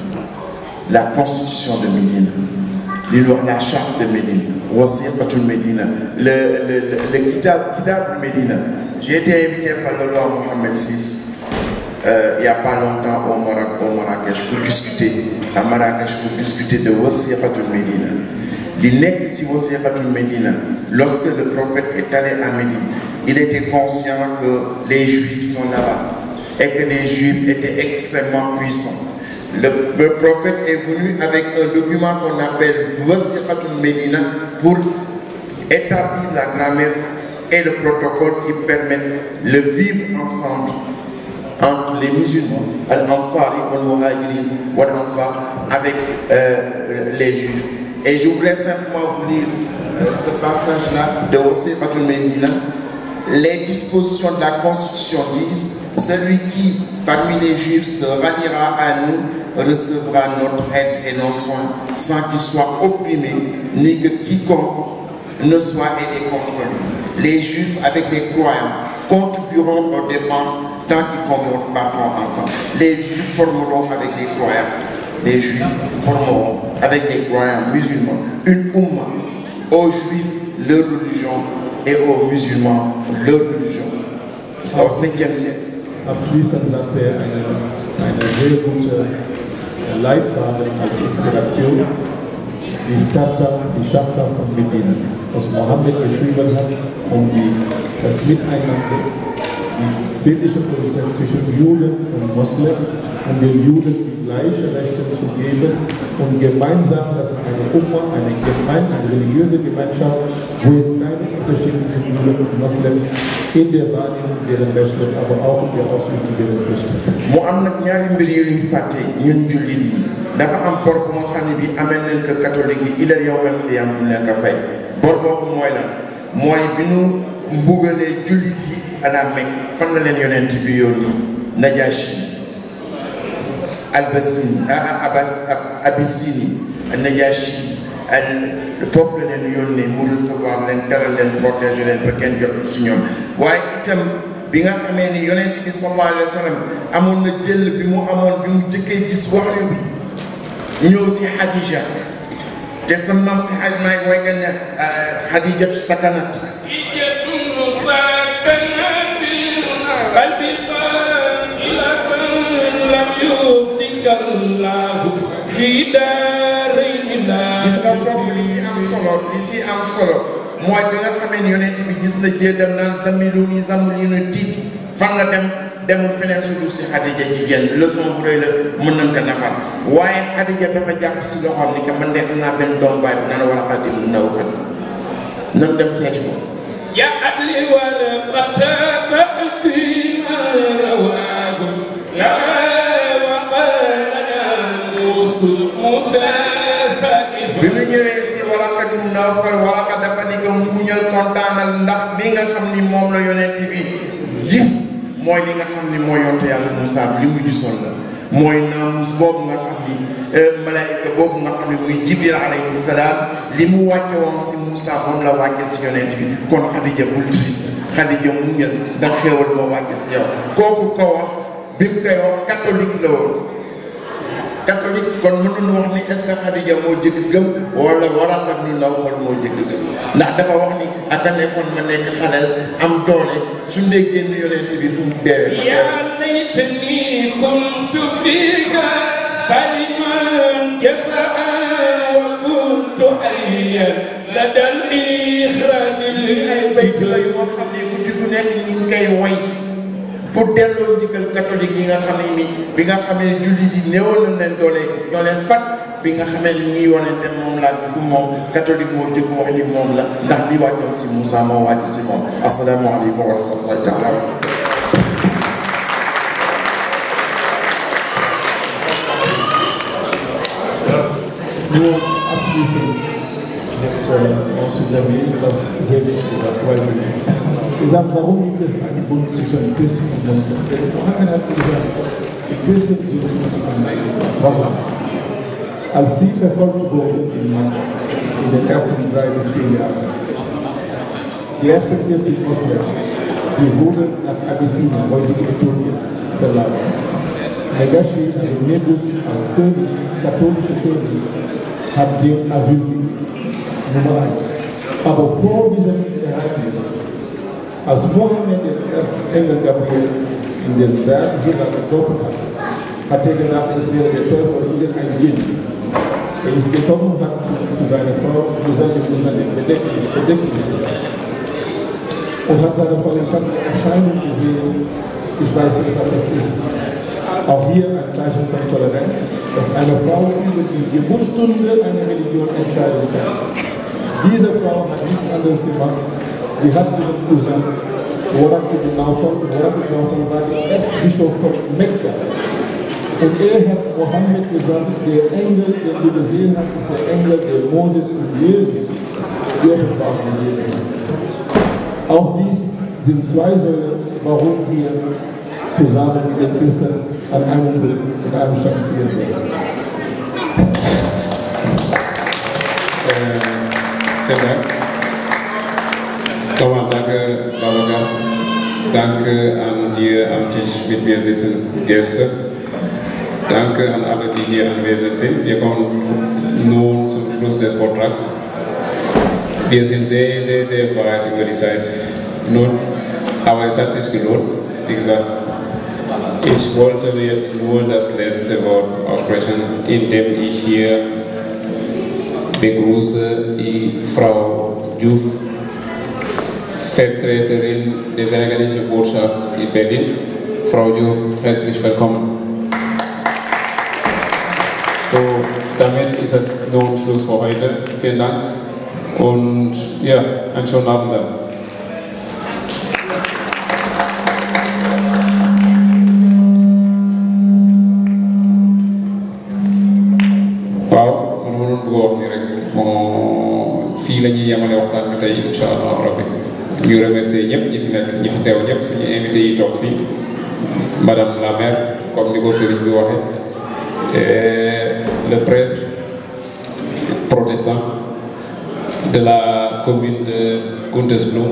la constitution de Médine, li ñu wax la charte de Médine, wasiqatul Médina, le le le kitab kitab Médina. J'ai été invité par le roi Mohamed six euh, il n'y a pas longtemps au Maroc, au Marrakech pour discuter à Marrakech pour discuter de wasiqatul Médina. Li nekk ci wasiqatul Médina, lorsque le prophète est allé à Médine, il était conscient que les Juifs sont là-bas et que les Juifs étaient extrêmement puissants. Le, le prophète est venu avec un document qu'on appelle wasiqatul Médina pour établir la grammaire et le protocole qui permettent le vivre ensemble entre les musulmans, al-Ansari, al-Muhajirin, wal-Ansar, avec euh, les Juifs. Et je voudrais simplement vous lire euh, ce passage-là de wasiqatul Médina. Les dispositions de la Constitution disent: celui qui, parmi les Juifs, se ralliera à nous recevra notre aide et nos soins sans qu'il soit opprimé, ni que quiconque ne soit aidé contre lui. Les Juifs, avec les croyants, contribueront aux dépenses tant qu'ils combattront ensemble. Les Juifs formeront avec les croyants, les Juifs formeront avec les croyants musulmans une Oumma, aux Juifs leur religion et aux musulmans leur religion. Au cinquième siècle. Abschließend sagte er eine, eine sehr gute Leitfaden als Inspiration, die Charta, die Charta von Medina, was Mohammed geschrieben hat, um die, das Miteinander, die friedliche Prozess zwischen Juden und Muslimen, um den Juden die gleichen Rechte zu geben, um gemeinsam, dass man eine Umma, eine, Gemeinde, eine religiöse Gemeinschaft, wo es keinen Unterschied zwischen Juden und Muslimen in der Wahrnehmung deren Rechte, aber auch in der Ausübung deren Pflichten. mu am nag ñaari mbir yu ñuy fàtte ñun jullit yi dafa am bor bu nga xam ne bi amel nañ ko catholique yi ilal yawmal qiyaam duñ leen ko fay bor boobu mooy lan mooy bi ñu mbugalee jullit yi à la Mecque fan la leen yonent bi yónni Najashi albasini abas abisini Najashi foofu la leen yónnee mu recevoir leen teral leen protéger leen ba kenn jotul si ñoom waaye itam bi nga xamee ni yonent bi sallallahu alayhi wa sallam amoon na jël bi mu amoon bi mu jëkkee gis waxyu bi ñëw si Xadija te sa maam si xaj maay wayga ne Xadijatu sakanat gis nga foofu li si am solo li si am solo mooy bi nga xamee ni yonent bi gis na jéedam naan zamiluni zamiluni tiit fan la dem demul feneen su dul si Xadija jigéen leçon bu rëy la mën nañ ko nafar waaye Xadija dafa jàpp si loxoom ni que man de am naa benn doom baay bu naan war a xati mu naw fan nan dem seeti ko ya adli warqata taqima rawaagu la waqalana Musa bi mu ñëwee si Waraqat mu Nawfal Waraqat dafa ni ko muñal kontaanal ndax li nga xam ni moom la yonent bi gis mooy li nga xam ni mooy yonte yàlla Moussa li mu gisoon la mooy naamus boobu nga xam ni malaayika boobu nga xam ni muy Jibril alayhi salaam li mu wàcce woon si Moussa moom la wàcce si yonent bi kon Xadija bul triste Xadija muñal ndax xéewal moo wàcce si yow kooku ko wax bi mu koy wax catholique la woon catholique kon mënuñu wax ni est-ce que Xadija moo jëkk gëm wala Waraqat ni Nawfal moo jëkk gëm ndax dafa wax ni aka nekkoon ma nekk xaleel am doole su ndee génn yonent bi fu mu deewee ma yaa laytanii kuntu fiika saliman jasaan wa kuntu hayyan ladal ixraaj lii ay bayt la yu nga xam ne guddi gu nekk ñi ngi koy way pour delloo ndigal catholique yi nga xam ne ni bi nga xamee jullit yi néewal nañ leen doole ñoo leen fat bi nga xamee ni ñuy yonente moom laa du moom catholique moo jëkk wax ni moom la ndax li wàccoon si Moussa moo wàcc si moom asalaamaaleykum wa rahmatullahi taala. Nur abschließend mit äh, Monsieur Jamil, was sehr wichtig ist, weil wir sagen, warum gibt es einen Bund zwischen Christen und Muslimen? Der Koran hat gesagt, die Christen sind uns am nächsten. Warum? Als sie verfolgt wurden in Makka, in den ersten drei bis vier Jahren, die ersten vierzig Muslimen, die wurden nach Abyssinien, heutige Äthiopien, verlagert. Negashi, also Negus als König, katholischer König, hat den Asyl Nummer eins. Aber vor diesem Ereignis, als Mohammed den ersten Engel Gabriel in den Berg Hira getroffen hat, hat er gedacht, es wäre der Teufel oder irgendein Djinn. Er ist gekommen und hat zu, zu seiner Frau gesagt, ich muss an den bedecken, ich bedecke mich nicht. Und hat seine Frau, ich habe eine Erscheinung gesehen, ich weiß nicht, was das ist. Auch hier ein Zeichen von Toleranz, dass eine Frau über die Geburtsstunde einer Religion entscheiden kann. Diese Frau hat nichts anderes gemacht. Sie hat ihren Cousin, Waraq ibn Nawfal, Waraq ibn Nawfal war der Erzbischof von Mekka. Und er hat Mohammed gesagt, der Engel, den du gesehen hast, ist der Engel, der Moses und Jesus die Offenbarung gegeben hat. Auch dies sind zwei Säulen, warum wir zusammen mit den Christen an einem Bild, in einem Stadion sind. Äh, vielen Dank. Nochmal danke, Babagar. Danke an hier am Tisch mit mir sitzenden Gäste. Danke an alle, die hier anwesend sind. Wir kommen nun zum Schluss des Vortrags. Wir sind sehr, sehr, sehr weit über die Zeit. Nun, aber es hat sich gelohnt. Wie gesagt, ich wollte jetzt nur das letzte Wort aussprechen, indem ich hier begrüße die Frau Diouf, Vertreterin der senegalesischen Botschaft in Berlin. Frau Diouf, herzlich willkommen. So, damit ist es nun Schluss für heute. Vielen Dank und ja, einen schönen Abend dann. waaw man ma doon bëgg a wax ni rek bon fii la ñuy yemale waxtaan bi tey incha allah rabbi ñu remercier ñëpp ñi fi nekk ñi fi teew ñëpp suñu invité yi toog fii madame la maire comme ni ko sëriñ bi waxee le prêtre protestant de la commune de Kountas-Bloem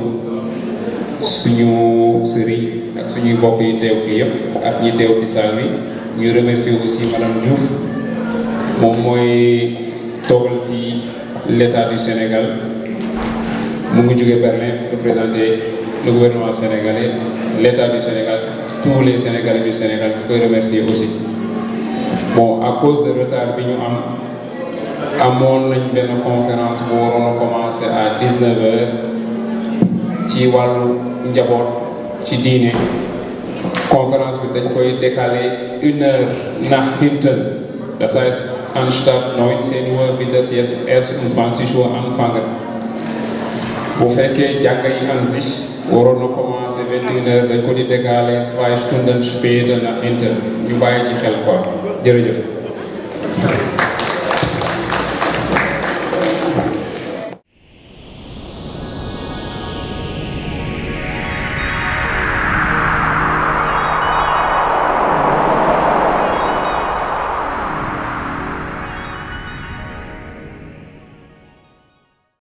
suñu sëriñ ak suñuy mbokk yi teew fii yëpp ak ñi teew ci salle bi ñu remercier aussi madame Diouf moom mooy toogal fii l'État du Sénégal mu ngi jóge Berlin pour représenter le gouvernement sénégalais, l'État du Sénégal, tous les Sénégalais du Sénégal ñu koy remercier aussi. Bon, à cause de retard bi ñu am amoon nañ benn conférence bu waroon a commencer à dix-neuf heures ci wàllu njaboot ci diine conférence bi dañ koy décaler une heure nach hinten. Das heißt, anstatt neunzehn Uhr wird das jetzt erst um zwanzig Uhr anfangen. Bu fekkee jàng yi an sich waroon na commencer vingt et une heures dañ ko di décaler zwei Stunden später nach hinten ñu bàyyi ci xel quoi jërëjëf.